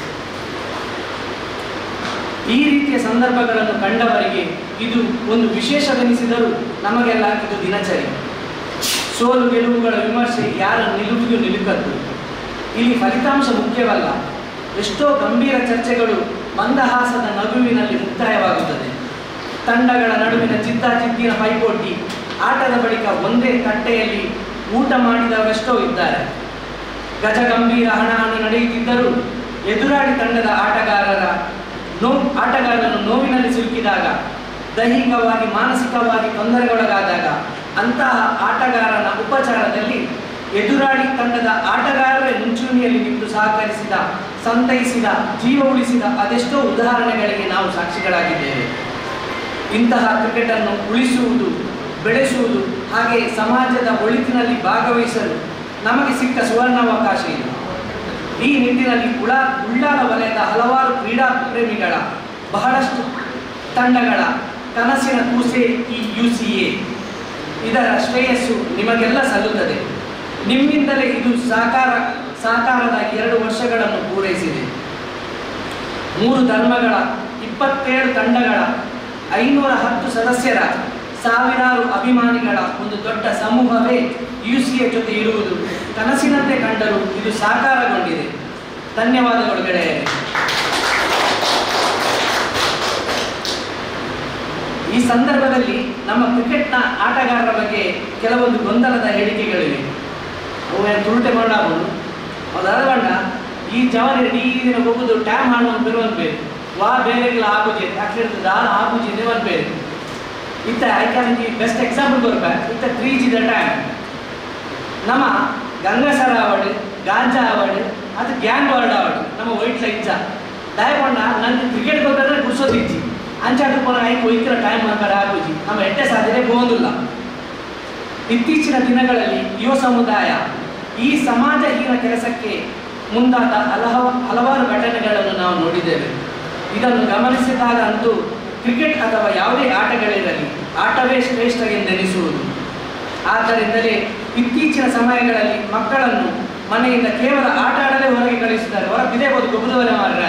ಈ ರೀತಿಯ ಸಂದರ್ಭಗಳನ್ನು ಕಂಡವರಿಗೆ ಇದು ಒಂದು ವಿಶೇಷವೆನಿಸಿದರೂ ನಮಗೆಲ್ಲ ಇದು ದಿನಚರಿ. ಸೋಲು ಗೆಲುವುಗಳ ವಿಮರ್ಶೆ ಯಾರ ನಿಲುವಿಗೂ ನಿಲುಕದ್ದು. ಇಲ್ಲಿ ಫಲಿತಾಂಶ ಮುಖ್ಯವಲ್ಲ. ಎಷ್ಟೋ ಗಂಭೀರ ಚರ್ಚೆಗಳು ಮಂದಹಾಸದ ನಗುವಿನಲ್ಲಿ ಮುಕ್ತಾಯವಾಗುತ್ತದೆ. ತಂಡಗಳ ನಡುವಿನ ಜಿದ್ದಾಜಿದ್ದಿನ ಪೈಪೋಟಿ, ಆಟದ ಬಳಿಕ ಒಂದೇ ತಟ್ಟೆಯಲ್ಲಿ ಊಟ ಮಾಡಿದವರೆಷ್ಟೋ ಇದ್ದಾರೆ. ಗಜಗಂಭೀರ ಹಣಾಹಣಿ ನಡೆಯುತ್ತಿದ್ದರೂ ಎದುರಾಳಿ ತಂಡದ ಆಟಗಾರರ ನೋ ಆಟಗಾರರನ್ನು ನೋವಿನಲ್ಲಿ ಸಿಲುಕಿದಾಗ, ದೈಹಿಕವಾಗಿ ಮಾನಸಿಕವಾಗಿ ತೊಂದರೆಗೊಳಗಾದಾಗ ಅಂತಹ ಆಟಗಾರನ ಉಪಚಾರದಲ್ಲಿ ಎದುರಾಳಿ ತಂಡದ ಆಟಗಾರರೇ ಮುಂಚೂಣಿಯಲ್ಲಿ ನಿಂತು ಸಹಕರಿಸಿದ, ಸಂತೈಸಿದ, ಜೀವ ಉಳಿಸಿದ ಅದೆಷ್ಟೋ ಉದಾಹರಣೆಗಳಿಗೆ ನಾವು ಸಾಕ್ಷಿಗಳಾಗಿದ್ದೇವೆ. ಇಂತಹ ಕ್ರಿಕೆಟನ್ನು ಉಳಿಸುವುದು, ಬೆಳೆಸುವುದು, ಹಾಗೆ ಸಮಾಜದ ಒಳಿತಿನಲ್ಲಿ ಭಾಗವಹಿಸಲು ನಮಗೆ ಸಿಕ್ಕ ಸುವರ್ಣಾವಕಾಶ ಇದು. ಈ ನಿಟ್ಟಿನಲ್ಲಿ ಉಳ ಉಳ್ಳಾಲ ವಲಯದ ಹಲವಾರು ಕ್ರೀಡಾ ಪ್ರೇಮಿಗಳ, ಬಹಳಷ್ಟು ತಂಡಗಳ ಕನಸಿನ ಕೂಸೆ ಈ ಯು ಸಿ ಎ. ಇದರ ಶ್ರೇಯಸ್ಸು ನಿಮಗೆಲ್ಲ ಸಲ್ಲುತ್ತದೆ. ನಿಮ್ಮಿಂದಲೇ ಇದು ಸಾಕಾರ ಸಾಕಾರದ ಎರಡು ವರ್ಷಗಳನ್ನು ಪೂರೈಸಿದೆ. ಮೂರು ಧರ್ಮಗಳ ಇಪ್ಪತ್ತೇಳು ತಂಡಗಳ ಐನೂರ ಹತ್ತು ಸದಸ್ಯರ ಸಾವಿರಾರು ಅಭಿಮಾನಿಗಳ ಒಂದು ದೊಡ್ಡ ಸಮೂಹವೇ ಯು ಸಿ ಎ ಜೊತೆ ಇರುವುದು ಕನಸಿನಂತೆ ಕಂಡರೂ ಇದು ಸಾಕಾರಗೊಂಡಿದೆ. ಧನ್ಯವಾದಗಳು ಗೆಳೆಯರೇ. ಈ ಸಂದರ್ಭದಲ್ಲಿ ನಮ್ಮ ಕ್ರಿಕೆಟ್ನ ಆಟಗಾರರ ಬಗ್ಗೆ ಕೆಲವೊಂದು ಗೊಂದಲದ ಹೇಳಿಕೆಗಳಿವೆ. ಅವೇನು ತುರುಟೆ ಮಾಡಬಹುದು ಅದು ಅರವಣ್ಣ ಈ ಜವಾನಿ ಈ ದಿನ ಹೋಗುದು ಟ್ಯಾಮ್ ಹಾಡುವಂತ ಬರುವಂತ ಬೇರೆ ವಾ ಬೇರೆಲ್ಲ ಆಗುಜೆ ಅಕ್ಷರದ ದಾನ ಆಗುಜಿದೆ ಒಂದು ಬೇರೆ ಇತ್ತ ಐಕಾನಿಗೆ ಬೆಸ್ಟ್ ಎಕ್ಸಾಂಪಲ್ ಬರ್ಬೇಕು. ಇತ್ತ ತ್ರೀ ಜಿ ದ ಟೈಮ್ ನಮ್ಮ ಗಂಗಾಸರ ಅವಾರ್ಡ್, ಗಾಂಜಾ ಅವಾರ್ಡ್, ಅದು ಗ್ಯಾಂಗ್ ಅವಾರ್ಡ್ ಅವಾರ್ಡ್ ನಮ್ಮ ವೈಟ್ ಲೈನ್ಸ ದಯಕೊಂಡ ನನಗೆ ಕ್ರಿಕೆಟ್ ಬೇಕಾದ್ರೆ ಗುಡ್ಸೋದಿಚ್ಚಿ ಅಂಚಾಟು ಪರ ಐದು ಒಯ್ಕಿರ ಟೈಮ್ ಅಂತಾರೆ ಆಗುಜಿ ನಮ್ಮ ಎಟ್ಟೆ ಸಾಧ್ಯತೆ ಹೋಗೋದಿಲ್ಲ. ಇತ್ತೀಚಿನ ದಿನಗಳಲ್ಲಿ ಯುವ ಸಮುದಾಯ ಈ ಸಮಾಜಹೀನ ಕೆಲಸಕ್ಕೆ ಮುಂದಾದ ಹಲವ ಹಲವಾರು ಘಟನೆಗಳನ್ನು ನಾವು ನೋಡಿದ್ದೇವೆ. ಇದನ್ನು ಗಮನಿಸಿದಾಗ ಅಂತೂ ಕ್ರಿಕೆಟ್ ಅಥವಾ ಯಾವುದೇ ಆಟಗಳಿರಲಿ ಆಟವೇ ಶ್ರೇಷ್ಠ ಎಂದೆನಿಸುವುದು. ಆದ್ದರಿಂದಲೇ ಇತ್ತೀಚಿನ ಸಮಯಗಳಲ್ಲಿ ಮಕ್ಕಳನ್ನು ಮನೆಯಿಂದ ಕೇವಲ ಆಟ ಆಡಲೇ ಹೊರಗೆ ಕಳಿಸುತ್ತಾರೆ. ಹೊರ ಬಿದೇಬೋದು ಗೊಬ್ಬರವರೆ ಮಾರ್ರೆ.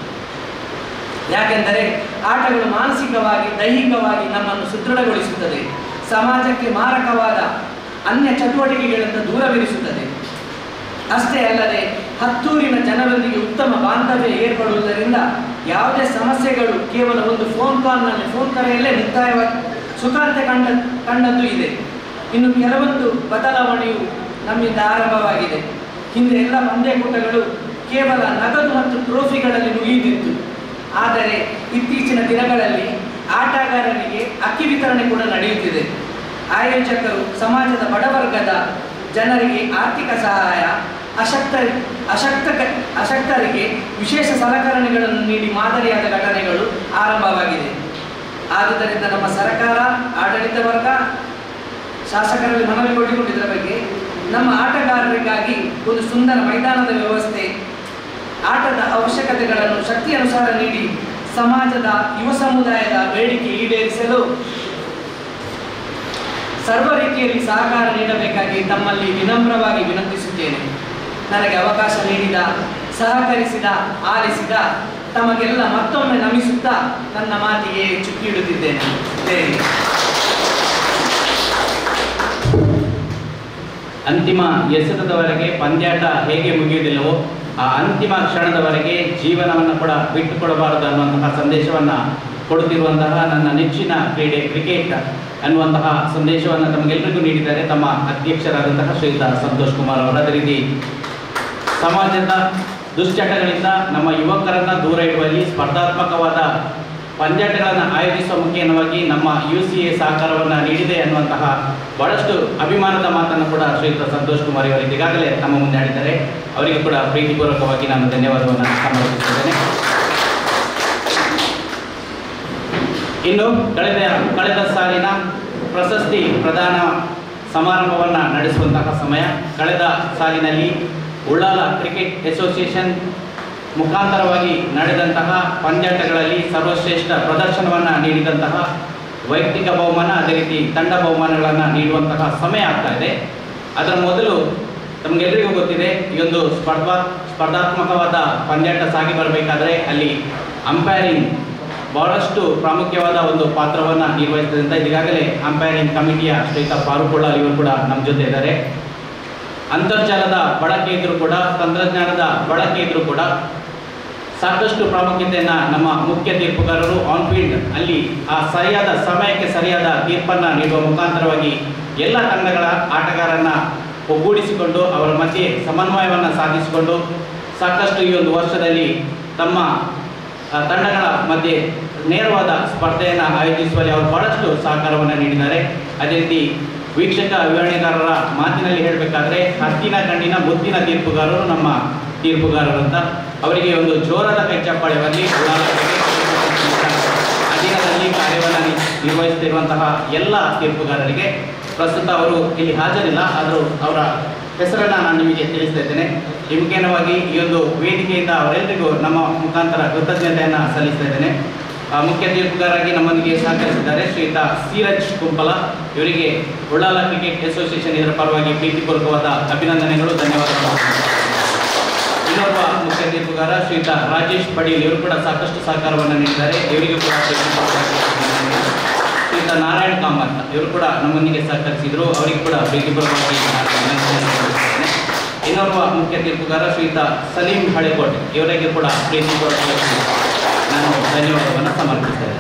ಯಾಕೆಂದರೆ ಆಟಗಳು ಮಾನಸಿಕವಾಗಿ, ದೈಹಿಕವಾಗಿ ನಮ್ಮನ್ನು ಸುದೃಢಗೊಳಿಸುತ್ತದೆ. ಸಮಾಜಕ್ಕೆ ಮಾರಕವಾದ ಅನ್ಯ ಚಟುವಟಿಕೆಗಳಿಂದ ದೂರವಿರಿಸುತ್ತದೆ. ಅಷ್ಟೇ ಅಲ್ಲದೆ ಹತ್ತೂರಿನ ಜನರೊಂದಿಗೆ ಉತ್ತಮ ಬಾಂಧವ್ಯ ಏರ್ಪಡುವುದರಿಂದ ಯಾವುದೇ ಸಮಸ್ಯೆಗಳು ಕೇವಲ ಒಂದು ಫೋನ್ ಕಾಲ್ನಲ್ಲಿ ಫೋನ್ ಕರೆಯಲ್ಲೇ ಮುಕ್ತಾಯವಾಗಿ ಸುಖಾಂತ್ಯ ಕಂಡ ಕಂಡದ್ದು ಇದೆ. ಇನ್ನು ಕೆಲವೊಂದು ಬದಲಾವಣೆಯು ನಮ್ಮಿಂದ ಆರಂಭವಾಗಿದೆ. ಹಿಂದೆ ಎಲ್ಲ ಪಂದ್ಯಕೂಟಗಳು ಕೇವಲ ನಗದು ಮತ್ತು ಟ್ರೋಫಿಗಳಲ್ಲಿ ಮುಗಿಯುತ್ತಿತ್ತು. ಆದರೆ ಇತ್ತೀಚಿನ ದಿನಗಳಲ್ಲಿ ಆಟಗಾರರಿಗೆ ಅಕ್ಕಿ ವಿತರಣೆ ಕೂಡ ನಡೆಯುತ್ತಿದೆ. ಆಯೋಜಕರು ಸಮಾಜದ ಬಡವರ್ಗದ ಜನರಿಗೆ ಆರ್ಥಿಕ ಸಹಾಯ, ಅಶಕ್ತ ಅಶಕ್ತ ಅಶಕ್ತರಿಗೆ ವಿಶೇಷ ಸಲಕರಣೆಗಳನ್ನು ನೀಡಿ ಮಾದರಿಯಾದ ಘಟನೆಗಳು ಆರಂಭವಾಗಿದೆ. ಆದುದರಿಂದ ನಮ್ಮ ಸರ್ಕಾರ, ಆಡಳಿತ ವರ್ಗ, ಶಾಸಕರಲ್ಲಿ ಮನವಿ ಕೊಟ್ಟಿಕೊಂಡಿದ್ದರ ಬಗ್ಗೆ ನಮ್ಮ ಆಟಗಾರರಿಗಾಗಿ ಒಂದು ಸುಂದರ ಮೈದಾನದ ವ್ಯವಸ್ಥೆ, ಆಟದ ಅವಶ್ಯಕತೆಗಳನ್ನು ಶಕ್ತಿ ಅನುಸಾರ ನೀಡಿ ಸಮಾಜದ ಯುವ ಸಮುದಾಯದ ಬೇಡಿಕೆ ಈಡೇರಿಸಲು ಸರ್ವ ರೀತಿಯಲ್ಲಿ ಸಹಕಾರ ನೀಡಬೇಕಾಗಿ ತಮ್ಮಲ್ಲಿ ವಿನಮ್ರವಾಗಿ ವಿನಂತಿಸುತ್ತೇನೆ. ನನಗೆ ಅವಕಾಶ ನೀಡಿದ, ಸಹಕರಿಸಿದ, ಆಲಿಸಿದ ತಮಗೆಲ್ಲ ಮತ್ತೊಮ್ಮೆ ನಮಿಸುತ್ತಾ ನನ್ನ ಮಾತಿಗೆ ಚುಕ್ಕಿ ಇಡುತ್ತಿದ್ದೇನೆ. ಅಂತಿಮ ಎಸೆತದವರೆಗೆ ಪಂದ್ಯಾಟ ಹೇಗೆ ಮುಗಿಯುವುದಿಲ್ಲವೋ ಆ ಅಂತಿಮ ಕ್ಷಣದವರೆಗೆ ಜೀವನವನ್ನು ಕೂಡ ಬಿಟ್ಟುಕೊಡಬಾರದು ಅನ್ನುವಂತಹ ಸಂದೇಶವನ್ನು ಕೊಡುತ್ತಿರುವಂತಹ ನನ್ನ ನೆಚ್ಚಿನ ಕ್ರೀಡೆ ಕ್ರಿಕೆಟ್ ಅನ್ನುವಂತಹ ಸಂದೇಶವನ್ನು ತಮಗೆಲ್ಲರಿಗೂ ನೀಡಿದ್ದಾರೆ ತಮ್ಮ ಅಧ್ಯಕ್ಷರಾದಂತಹ ಶ್ರೀಯುತ ಸಂತೋಷ್ ಕುಮಾರ್ ಅವರು. ಅದೇ ರೀತಿ ಸಮಾಜದ ದುಶ್ಚಟಗಳಿಂದ ನಮ್ಮ ಯುವಕರನ್ನು ದೂರ ಇಡುವಲ್ಲಿ ಸ್ಪರ್ಧಾತ್ಮಕವಾದ ಪಂದ್ಯಾಟಗಳನ್ನು ಆಯೋಜಿಸುವ ಮುಖೇನವಾಗಿ ನಮ್ಮ ಯು ಸಿ ಎ ಸಹಕಾರವನ್ನು ನೀಡಿದೆ ಅನ್ನುವಂತಹ ಬಹಳಷ್ಟು ಅಭಿಮಾನದ ಮಾತನ್ನು ಕೂಡ ಶ್ರೀಯುತ ಸಂತೋಷ್ ಕುಮಾರ್ ಅವರು ಈಗಾಗಲೇ ತಮ್ಮ ಮುಂದೆ ಹೇಳಿದ್ದಾರೆ. ಅವರಿಗೂ ಕೂಡ ಪ್ರೀತಿಪೂರ್ವಕವಾಗಿ ನಾನು ಧನ್ಯವಾದವನ್ನು ಸಮರ್ಪಿಸುತ್ತೇನೆ. ಇನ್ನು ಕಳೆದ ಕಳೆದ ಸಾಲಿನ ಪ್ರಶಸ್ತಿ ಪ್ರದಾನ ಸಮಾರಂಭವನ್ನು ನಡೆಸುವಂತಹ ಸಮಯ. ಕಳೆದ ಸಾಲಿನಲ್ಲಿ ಉಳ್ಳಾಲ ಕ್ರಿಕೆಟ್ ಅಸೋಸಿಯೇಷನ್ ಮುಖಾಂತರವಾಗಿ ನಡೆದಂತಹ ಪಂದ್ಯಾಟಗಳಲ್ಲಿ ಸರ್ವಶ್ರೇಷ್ಠ ಪ್ರದರ್ಶನವನ್ನು ನೀಡಿದಂತಹ ವೈಯಕ್ತಿಕ ಬಹುಮಾನ, ಅದೇ ರೀತಿ ತಂಡ ಬಹುಮಾನಗಳನ್ನು ನೀಡುವಂತಹ ಸಮಯ ಆಗ್ತಾ ಇದೆ. ಅದರ ಮೊದಲು ತಮಗೆಲ್ಲರಿಗೂ ಗೊತ್ತಿದೆ, ಈ ಒಂದು ಸ್ಪರ್ಧಾ ಸ್ಪರ್ಧಾತ್ಮಕವಾದ ಪಂದ್ಯಾಟ ಸಾಗಿ ಬರಬೇಕಾದ್ರೆ ಅಲ್ಲಿ ಅಂಪೈರಿಂಗ್ ಬಹಳಷ್ಟು ಪ್ರಾಮುಖ್ಯವಾದ ಒಂದು ಪಾತ್ರವನ್ನು ನಿರ್ವಹಿಸಿದ್ದರಿಂದ ಈಗಾಗಲೇ ಅಂಪೈರಿಂಗ್ ಕಮಿಟಿಯ ಶ್ರೀಯುತ ಫಾರೂಕ್ ಉಳ್ಳಾಲ್ ಇವರು ಕೂಡ ನಮ್ಮ ಜೊತೆ ಇದ್ದಾರೆ. ಅಂತರ್ಜಾಲದ ಬಳಕೆ ಇದ್ರೂ ಕೂಡ, ತಂತ್ರಜ್ಞಾನದ ಬಳಕೆ ಇದ್ರೂ ಕೂಡ ಸಾಕಷ್ಟು ಪ್ರಾಮುಖ್ಯತೆಯನ್ನು ನಮ್ಮ ಮುಖ್ಯ ತೀರ್ಪುಗಾರರು ಆನ್ ಫೀಲ್ಡ್ ಅಲ್ಲಿ ಆ ಸರಿಯಾದ ಸಮಯಕ್ಕೆ ಸರಿಯಾದ ತೀರ್ಪನ್ನು ನೀಡುವ ಮುಖಾಂತರವಾಗಿ ಎಲ್ಲ ತಂಡಗಳ ಆಟಗಾರರನ್ನ ಒಗ್ಗೂಡಿಸಿಕೊಂಡು ಅವರ ಮಧ್ಯೆ ಸಮನ್ವಯವನ್ನು ಸಾಧಿಸಿಕೊಂಡು ಸಾಕಷ್ಟು ಈ ಒಂದು ವರ್ಷದಲ್ಲಿ ತಮ್ಮ ತಂಡಗಳ ಮಧ್ಯೆ ನೇರವಾದ ಸ್ಪರ್ಧೆಯನ್ನು ಆಯೋಜಿಸುವಲ್ಲಿ ಅವರು ಬಹಳಷ್ಟು ಸಹಕಾರವನ್ನು ನೀಡಿದ್ದಾರೆ. ಅದೇ ರೀತಿ ವೀಕ್ಷಕ ವಿವರಣೆಗಾರರ ಮಾತಿನಲ್ಲಿ ಹೇಳಬೇಕಾದ್ರೆ ಹತ್ತಿನ ಕಣ್ಣಿನ ಮುತ್ತಿನ ತೀರ್ಪುಗಾರರು ನಮ್ಮ ತೀರ್ಪುಗಾರರು ಅಂತ ಅವರಿಗೆ ಒಂದು ಜೋರಾದ ಕೈ ಚಪ್ಪಾಳೆ ಬರಲಿ. ಅಧೀನದಲ್ಲಿ ಕಾರ್ಯವನ್ನು ನಿರ್ವಹಿಸುತ್ತಿರುವಂತಹ ಎಲ್ಲ ತೀರ್ಪುಗಾರರಿಗೆ ಪ್ರಸ್ತುತ ಅವರು ಇಲ್ಲಿ ಹಾಜರಿಲ್ಲ, ಆದರೂ ಅವರ ಹೆಸರನ್ನು ನಾನು ನಿಮಗೆ ತಿಳಿಸ್ತಾ ಇದ್ದೇನೆ. ಈ ಮುಖೇನವಾಗಿ ಈ ಒಂದು ವೇದಿಕೆಯಿಂದ ಅವರೆಲ್ಲರಿಗೂ ನಮ್ಮ ಮುಖಾಂತರ ಕೃತಜ್ಞತೆಯನ್ನು ಸಲ್ಲಿಸ್ತಾ ಇದ್ದೇನೆ. ಮುಖ್ಯ ತೀರ್ಪುಗಾರಾಗಿ ನಮ್ಮೊಂದಿಗೆ ಸಹಕರಿಸಿದ್ದಾರೆ ಶ್ರೀಯುತ ಸೀರಜ್ ಕುಂಪಲ. ಇವರಿಗೆ ಉಳ್ಳಾಲ ಕ್ರಿಕೆಟ್ ಅಸೋಸಿಯೇಷನ್ ಇದರ ಪರವಾಗಿ ಪ್ರೀತಿಪೂರ್ವಕವಾದ ಅಭಿನಂದನೆಗಳು, ಧನ್ಯವಾದಗಳು. ಇನ್ನೊಬ್ಬ ಮುಖ್ಯ ತೀರ್ಪುಗಾರ ಶ್ರೀಯುತ ರಾಜೇಶ್ ಪಡೀಲ್, ಇವರು ಕೂಡ ಸಾಕಷ್ಟು ಸಹಕಾರವನ್ನು ನೀಡಿದ್ದಾರೆ. ಇವರಿಗೂ ಕೂಡ ಶ್ರೀಯುತ ನಾರಾಯಣ್ ಕಾಮತ್, ಇವರು ಕೂಡ ನಮ್ಮೊಂದಿಗೆ ಸಹಕರಿಸಿದರು, ಅವರಿಗೆ ಕೂಡ ಪ್ರೀತಿಪೂರ್ವಕವಾಗಿ ಇನ್ನೋರ್ವ ಮುಖ್ಯ ತೀರ್ಪುಗಾರ ಶ್ರೀಯುತ ಸಲೀಂ ಹಳೆಕೋಟೆ, ಇವರಿಗೆ ಕೂಡ ಪ್ರೀತಿಪೂರ್ವಕವಾಗಿ ನಾನು ಧನ್ಯವಾದವನ್ನು ಸಮರ್ಪಿಸ್ತೇನೆ.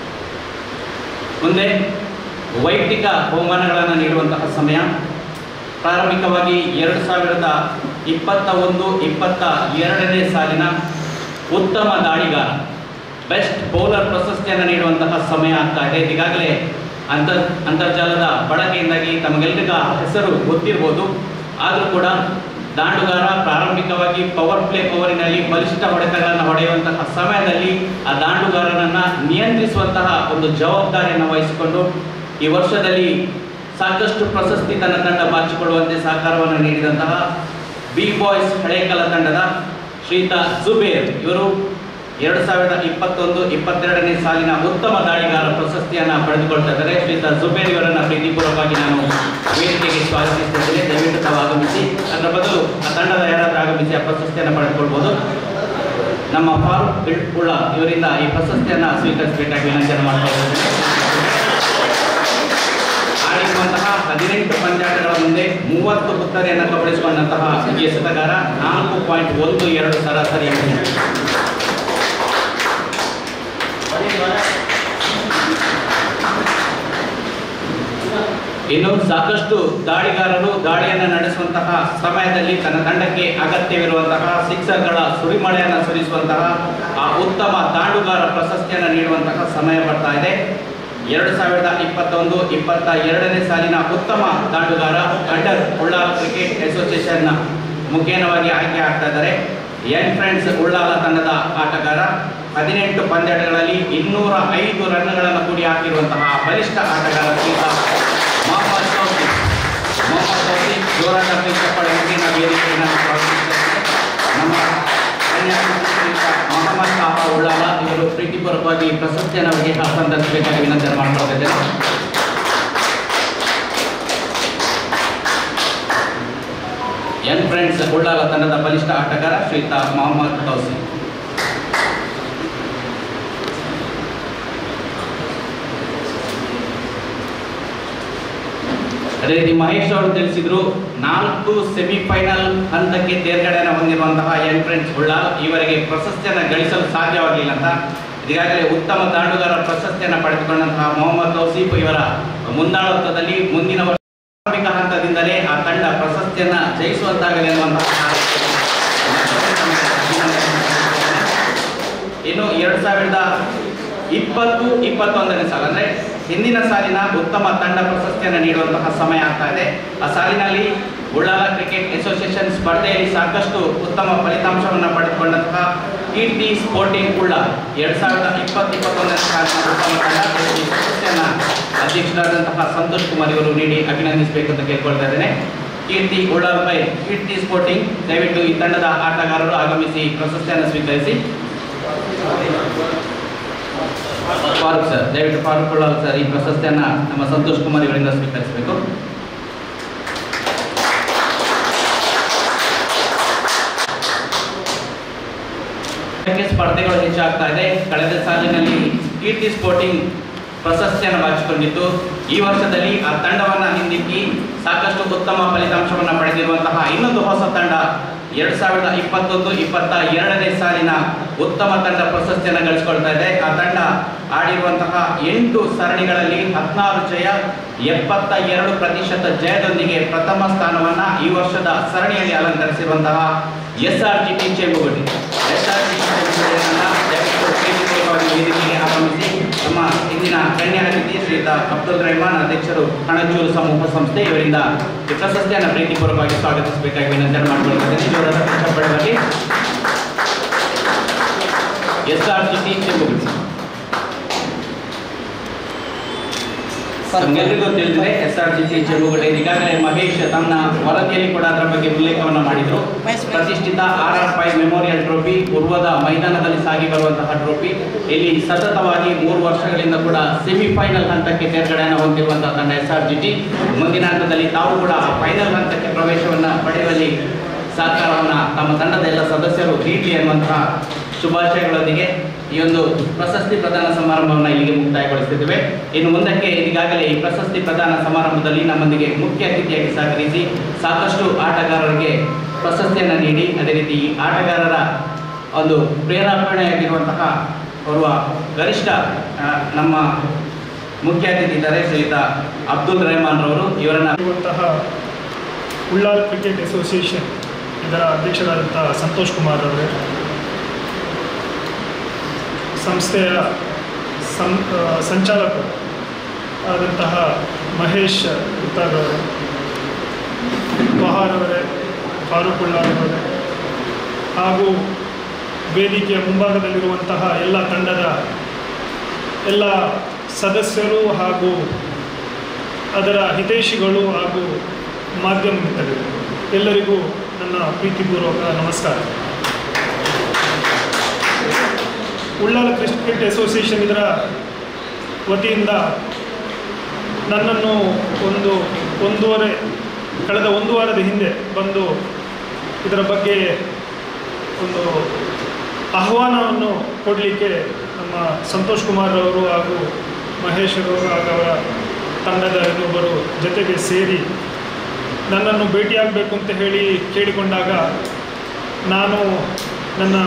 ಮುಂದೆ ವೈಯಕ್ತಿಕ ಬಹುಮಾನಗಳನ್ನು ನೀಡುವಂತಹ ಸಮಯ. ಪ್ರಾರಂಭಿಕವಾಗಿ ಎರಡು ಸಾವಿರದ ಇಪ್ಪತ್ತ ಒಂದು ಇಪ್ಪತ್ತ ಎರಡನೇ ಸಾಲಿನ ಉತ್ತಮ ದಾಳಿಗಾರ ಬೆಸ್ಟ್ ಬೌಲರ್ ಪ್ರಶಸ್ತಿಯನ್ನು ನೀಡುವಂತಹ ಸಮಯ ಆಗ್ತಾ ಇದೆ. ಈಗಾಗಲೇ ಅಂತರ್ ಅಂತರ್ಜಾಲದ ಬಳಕೆಯಿಂದಾಗಿ ತಮಗೆಲ್ಲರಿಗ ಹೆಸರು ಗೊತ್ತಿರ್ಬೋದು, ಆದರೂ ಕೂಡ ದಾಂಡುಗಾರ ಪ್ರಾರಂಭಿಕವಾಗಿ ಪವರ್ ಪ್ಲೇ ಓವರಿನಲ್ಲಿ ಬಲಿಷ್ಠ ಹೊಡೆತಗಳನ್ನು ಹೊಡೆಯುವಂತಹ ಸಮಯದಲ್ಲಿ ಆ ದಾಂಡುಗಾರನನ್ನು ನಿಯಂತ್ರಿಸುವಂತಹ ಒಂದು ಜವಾಬ್ದಾರಿಯನ್ನು ವಹಿಸಿಕೊಂಡು ಈ ವರ್ಷದಲ್ಲಿ ಸಾಕಷ್ಟು ಪ್ರಶಸ್ತಿ ತನ್ನ ತಂಡ ಬಾಚಿಕೊಳ್ಳುವಂತೆ ಸಹಕಾರವನ್ನು ನೀಡಿದಂತಹ ಬಿ ಬಾಯ್ಸ್ ಹಳೇಕಲ ತಂಡದ ಶ್ರೀಯುತ ಜುಬೇರ್, ಇವರು ಎರಡು ಸಾವಿರದ ಇಪ್ಪತ್ತೊಂದು ಇಪ್ಪತ್ತೆರಡನೇ ಸಾಲಿನ ಉತ್ತಮ ದಾಳಿಗಾರ ಪ್ರಶಸ್ತಿಯನ್ನು ಪಡೆದುಕೊಳ್ತಾ ಇದ್ದಾರೆ. ಶ್ರೀಯುತ ಜುಬೇರ್ ಇವರನ್ನು ಪ್ರೀತಿಪೂರ್ವಕವಾಗಿ ನಾನು ವೇದಿಕೆಗೆ ಸ್ವಾಗತಿಸುತ್ತಿದ್ದೇನೆ. ದಯವಿಟ್ಟು ತಾವು ಆಗಮಿಸಿ. ಅದರ ಬದಲು ಆ ತಂಡದ ಯಾರಾದರೂ ಆಗಮಿಸಿ ಆ ಪ್ರಶಸ್ತಿಯನ್ನು ಪಡೆದುಕೊಳ್ಬೋದು. ನಮ್ಮ ಫಾರೂಕ್ ಉಳ್ಳ ಇವರಿಂದ ಈ ಪ್ರಶಸ್ತಿಯನ್ನು ಸ್ವೀಕರಿಸಬೇಕಾಗಿ ವಿನಂತಿಯನ್ನು ಮಾಡ್ತಾ ಇದ್ದೇನೆ. ಆಡಿರುವಂತಹ ಹದಿನೆಂಟು ಪಂದ್ಯಾಟಗಳ ಮುಂದೆ ಮೂವತ್ತು ಉತ್ತರೆಯನ್ನು ಕಬಳಿಸಿಕೊಂಡಂತಹ ಎಸೆತಗಾರ ನಾಲ್ಕು ಪಾಯಿಂಟ್ ಒಂದು ಎರಡು ಸರಾಸರಿ. ಇನ್ನು ಸಾಕಷ್ಟು ದಾಳಿಗಾರರು ದಾಳಿಯನ್ನು ನಡೆಸುವಂತಹ ಸಮಯದಲ್ಲಿ ತನ್ನ ತಂಡಕ್ಕೆ ಅಗತ್ಯವಿರುವಂತಹ ಸಿಕ್ಸರ್ಗಳ ಸುರಿಮಳೆಯನ್ನು ಸುರಿಸುವಂತಹ ಆ ಉತ್ತಮ ದಾಂಡುಗಾರ ಪ್ರಶಸ್ತಿಯನ್ನು ನೀಡುವಂತಹ ಸಮಯ ಬರ್ತಾ ಇದೆ. ಎರಡು ಸಾವಿರದ ಇಪ್ಪತ್ತೊಂದು ಇಪ್ಪತ್ತ ಎರಡನೇ ಸಾಲಿನ ಉತ್ತಮ ದಾಂಡುಗಾರ ಅಂಡರ್ ಉಳ್ಳಾಲ ಕ್ರಿಕೆಟ್ ಅಸೋಸಿಯೇಷನ್ನ ಮುಖೇನವಾಗಿ ಆಯ್ಕೆ ಆಗ್ತಾ ಇದ್ದಾರೆ. ಯಂಗ್ ಫ್ರೆಂಡ್ಸ್ ಉಳ್ಳಾಲ ತಂಡದ ಆಟಗಾರ ಹದಿನೆಂಟು ಪಂದ್ಯಾಟಗಳಲ್ಲಿ ಇನ್ನೂರ ಐದು ರನ್ಗಳನ್ನು ಕೂಡಿ ಹಾಕಿರುವಂತಹ ಬಲಿಷ್ಠ ಆಟಗಾರ ಮೊಹಮ್ಮದ್ ತೌಫೀಕ್. ಮೊಹಮ್ಮದ್ ತೌಫೀಕ್ ಜೋರಾದ ಚಪ್ಪಾಳೆಯೊಂದಿಗೆ ನಾವು ವೇದಿಕೆಯನ್ನು ನಮ್ಮ ಮೊಹಮ್ಮದ್ ತಾಹ ಉಳ್ಳಾಲ ಇವರು ಪ್ರೀತಿಪೂರ್ವಕವಾಗಿ ಪ್ರಶಸ್ತಿಯನ್ನು ಅವರಿಗೆ ಹಸ್ತಾಂತರಿಸಬೇಕಾಗಿ ವಿನಂತಿ ಮಾಡ್ತಾ ಇದ್ದೇನೆ. ಯಂಗ್ ಫ್ರೆಂಡ್ಸ್ ಉಳ್ಳಾಲ ತಂಡದ ಬಲಿಷ್ಠ ಆಟಗಾರ ಶ್ರೀಯುತ ಮೊಹಮ್ಮದ್ ತೌಫೀಕ್. ಅದೇ ರೀತಿ ಮಹೇಶ್ ಅವರು ತಿಳಿಸಿದ್ರು, ನಾಲ್ಕು ಸೆಮಿಫೈನಲ್ ಹಂತಕ್ಕೆ ತೇರ್ಗಡೆಯನ್ನು ಹೊಂದಿರುವಂತಹ ಯಂಗ್ ಫ್ರೆಂಡ್ಸ್ ಉಳ್ಳಾಲ ಈವರೆಗೆ ಪ್ರಶಸ್ತಿಯನ್ನು ಗಳಿಸಲು ಸಾಧ್ಯವಾಗಲಿಲ್ಲ ಅಂತ. ಈಗಾಗಲೇ ಉತ್ತಮ ದಾಂಡುಗಾರ ಪ್ರಶಸ್ತಿಯನ್ನು ಪಡೆದುಕೊಂಡಂತಹ ಮೊಹಮ್ಮದ್ ತೌಸೀಫ್ ಇವರ ಮುಂದಾಳತ್ವದಲ್ಲಿ ಮುಂದಿನ ವರ್ಷ ಪ್ರಾರಂಭಿಕ ಹಂತದಿಂದಲೇ ಆ ತಂಡ ಪ್ರಶಸ್ತಿಯನ್ನು ಜಯಿಸುವಂತಾಗಲಿ ಅನ್ನುವಂತಹ. ಇನ್ನು ಎರಡು ಸಾವಿರದ ಇಪ್ಪತ್ತು ಇಪ್ಪತ್ತೊಂದನೇ ಸಾಲ ಅಂದರೆ ಹಿಂದಿನ ಸಾಲಿನ ಉತ್ತಮ ತಂಡ ಪ್ರಶಸ್ತಿಯನ್ನು ನೀಡುವಂತಹ ಸಮಯ ಆಗ್ತಾ ಇದೆ. ಆ ಸಾಲಿನಲ್ಲಿ ಉಳ್ಳಾಲ ಕ್ರಿಕೆಟ್ ಅಸೋಸಿಯೇಷನ್ ಸ್ಪರ್ಧೆಯಲ್ಲಿ ಸಾಕಷ್ಟು ಉತ್ತಮ ಫಲಿತಾಂಶವನ್ನು ಪಡೆದುಕೊಂಡಂತಹ ಕೀರ್ತಿ ಸ್ಪೋರ್ಟಿಂಗ್ ಉಳ್ಳಾಲ ಎರಡು ಸಾವಿರದ ಇಪ್ಪತ್ತು ಇಪ್ಪತ್ತೊಂದನೇ ಸಾಲಿನ ಉತ್ತಮ ತಂಡ ಪ್ರಶಸ್ತಿಯನ್ನು ಅಧ್ಯಕ್ಷರಾದಂತಹ ಸಂತೋಷ್ ಕುಮಾರ್ ಇವರು ನೀಡಿ ಅಭಿನಂದಿಸಬೇಕು ಅಂತ ಕೇಳ್ಕೊಳ್ತಾ ಇದ್ದೇನೆ. ಕೀರ್ತಿ ಉಳ್ಳಾಲ ಬೈ ಕೀರ್ತಿ ಸ್ಪೋರ್ಟಿಂಗ್, ದಯವಿಟ್ಟು ಈ ತಂಡದ ಆಟಗಾರರು ಆಗಮಿಸಿ ಪ್ರಶಸ್ತಿಯನ್ನು ಸ್ವೀಕರಿಸಿ. ಫಾರೂಕ್ ಸರ್, ದಯವಿಟ್ಟು ಫಾರೂಕ್ ಉಳ್ಳಾಲ ಸರ್ ಈ ಪ್ರಶಸ್ತಿಯನ್ನು ನಮ್ಮ ಸಂತೋಷ್ ಕುಮಾರ್ ಇವರಿಂದ ಸ್ವೀಕರಿಸಬೇಕು. ಸ್ಪರ್ಧೆಗಳು ಹೆಚ್ಚಾಗ್ತಾ ಇದೆ. ಕಳೆದ ಸಾಲಿನಲ್ಲಿ ಕೀರ್ತಿ ಸ್ಪೋರ್ಟಿಂಗ್ ಪ್ರಶಸ್ತಿಯನ್ನು ಬಾಚಿಕೊಂಡಿದ್ದು ಈ ವರ್ಷದಲ್ಲಿ ಆ ತಂಡವನ್ನು ಹಿಂದಿಕ್ಕಿ ಸಾಕಷ್ಟು ಉತ್ತಮ ಫಲಿತಾಂಶವನ್ನು ಪಡೆದಿರುವಂತಹ ಇನ್ನೊಂದು ಹೊಸ ತಂಡ ಎರಡ್ ಸಾವಿರದ ಇಪ್ಪತ್ತೊಂದು ಇಪ್ಪತ್ತ ಎರಡನೇ ಸಾಲಿನ ಉತ್ತಮ ತಂಡ ಪ್ರಶಸ್ತಿಯನ್ನು ಗಳಿಸಿಕೊಳ್ತಾ ಇದೆ. ಆ ತಂಡ ಆಡಿರುವಂತಹ ಎಂಟು ಸರಣಿಗಳಲ್ಲಿ ಹದಿನಾರು ಜಯ, ಎಪ್ಪತ್ತ ಎರಡು ಪ್ರತಿಶತ ಜಯದೊಂದಿಗೆ ಪ್ರಥಮ ಸ್ಥಾನವನ್ನ ಈ ವರ್ಷದ ಸರಣಿಯಲ್ಲಿ ಅಲಂಕರಿಸಿರುವಂತಹ S R G T Chembugudi. S R G ವೇದಿಕೆಗೆ ಆಗಮಿಸಿ ನಮ್ಮ ಇಂದಿನ ಗಣ್ಯ ಅತಿಥಿ ಶ್ರೀಯುತ ಅಬ್ದುಲ್ ರೆಹಮಾನ್ ಅಧ್ಯಕ್ಷರು ಕಣಚೂರು ಸಮೂಹ ಸಂಸ್ಥೆ ಇವರಿಂದ ಈ ಪ್ರಶಸ್ತಿಯನ್ನು ಪ್ರೀತಿಪೂರ್ವಕವಾಗಿ ಸ್ವಾಗತಿಸಬೇಕಾಗಿ ವಿನಂತಿ ಮಾಡಿಕೊಳ್ಳುತ್ತೇನೆ. ಜೋರಾದ ಚಪ್ಪಾಳೆ. S R G T Chembugudi. ನಮಗೆಲ್ಲರಿಗೂ ತಿಳಿದಿದೆ S R G T Chembugudi. ಈಗಾಗಲೇ ಮಹೇಶ್ ತನ್ನ ವರದಿಯಲ್ಲಿ ಕೂಡ ಅದರ ಬಗ್ಗೆ ಉಲ್ಲೇಖವನ್ನು ಮಾಡಿದರು. ಪ್ರತಿಷ್ಠಿತ R R Pai memorial trophy ಪೂರ್ವದ ಮೈದಾನದಲ್ಲಿ ಸಾಗಿ ಬರುವಂತಹ ಟ್ರೋಫಿ. ಇಲ್ಲಿ ಸತತವಾಗಿ ಮೂರು ವರ್ಷಗಳಿಂದ ಕೂಡ ಸೆಮಿಫೈನಲ್ ಹಂತಕ್ಕೆ ತೇರ್ಗಡೆಯನ್ನು ಹೊಂದಿರುವಂತಹ ತಂಡ ಎಸ್ ಆರ್ ಜಿ ಟಿ. ಮುಂದಿನ ಹಂತದಲ್ಲಿ ತಾವು ಕೂಡ ಫೈನಲ್ ಹಂತಕ್ಕೆ ಪ್ರವೇಶವನ್ನು ಪಡೆಯುವಲ್ಲಿ ಸಹಕಾರವನ್ನು ತಮ್ಮ ತಂಡದ ಎಲ್ಲ ಸದಸ್ಯರು ನೀಡಲಿ ಎನ್ನುವಂತಹ ಶುಭಾಶಯಗಳೊಂದಿಗೆ ಈ ಒಂದು ಪ್ರಶಸ್ತಿ ಪ್ರದಾನ ಸಮಾರಂಭವನ್ನು ಇಲ್ಲಿಗೆ ಮುಕ್ತಾಯಗೊಳಿಸುತ್ತಿದ್ದೇವೆ. ಇನ್ನು ಮುಂದಕ್ಕೆ ಈಗಾಗಲೇ ಈ ಪ್ರಶಸ್ತಿ ಪ್ರದಾನ ಸಮಾರಂಭದಲ್ಲಿ ನಮ್ಮೊಂದಿಗೆ ಮುಖ್ಯ ಅತಿಥಿಯಾಗಿ ಸಹಕರಿಸಿ ಸಾಕಷ್ಟು ಆಟಗಾರರಿಗೆ ಪ್ರಶಸ್ತಿಯನ್ನು ನೀಡಿ ಅದೇ ರೀತಿ ಈ ಆಟಗಾರರ ಒಂದು ಪ್ರೇರೇಪಣೆಯಾಗಿರುವಂತಹ ಓರ್ವ ಗರಿಷ್ಠ ನಮ್ಮ ಮುಖ್ಯ ಅತಿಥಿ ಇದ್ದಾರೆ ಶ್ರೀಯುತ ಅಬ್ದುಲ್ ರೆಹಮಾನ್ ರವರು. ಇವರನ್ನು ಉಳ್ಳಾಲ್ ಕ್ರಿಕೆಟ್ ಅಸೋಸಿಯೇಷನ್ ಇದರ ಅಧ್ಯಕ್ಷರಾದಂಥ ಸಂತೋಷ್ ಕುಮಾರ್ ಅವರೇ, ಸಂಸ್ಥೆಯ ಸಂ ಸಂಚಾಲಕರು ಆದಂತಹ ಮಹೇಶ್ ಉತ್ತಾರವರೇ, ಬಹಾರ್ ಅವರೇ, ಫಾರೂಕ್ ಉಳ್ಳಾಲ್ ಅವರೇ ಹಾಗೂ ವೇದಿಕೆಯ ಮುಂಭಾಗದಲ್ಲಿರುವಂತಹ ಎಲ್ಲ ತಂಡದ ಎಲ್ಲ ಸದಸ್ಯರು ಹಾಗೂ ಅದರ ಹಿತೈಷಿಗಳು ಹಾಗೂ ಮಾಧ್ಯಮ ಮಿತ್ರರು ಎಲ್ಲರಿಗೂ ನನ್ನ ಪ್ರೀತಿಪೂರ್ವಕ ನಮಸ್ಕಾರ. ಉಳ್ಳಾಲ ಕ್ರಿಕೆಟ್ ಅಸೋಸಿಯೇಷನ್ ಇದರ ವತಿಯಿಂದ ನನ್ನನ್ನು ಒಂದು ಒಂದೂವರೆ ಕಳೆದ ಒಂದು ವಾರದ ಹಿಂದೆ ಬಂದು ಇದರ ಬಗ್ಗೆ ಒಂದು ಆಹ್ವಾನವನ್ನು ಕೊಡಲಿಕ್ಕೆ ನಮ್ಮ ಸಂತೋಷ್ ಕುಮಾರ್ ಅವರು ಹಾಗೂ ಮಹೇಶ್ ಅವರು ಹಾಗೂ ಅವರ ತಂಡದ ಇನ್ನೊಬ್ಬರು ಜೊತೆಗೆ ಸೇರಿ ನನ್ನನ್ನು ಭೇಟಿಯಾಗಬೇಕು ಅಂತ ಹೇಳಿ ಕೇಳಿಕೊಂಡಾಗ ನಾನು ನನ್ನ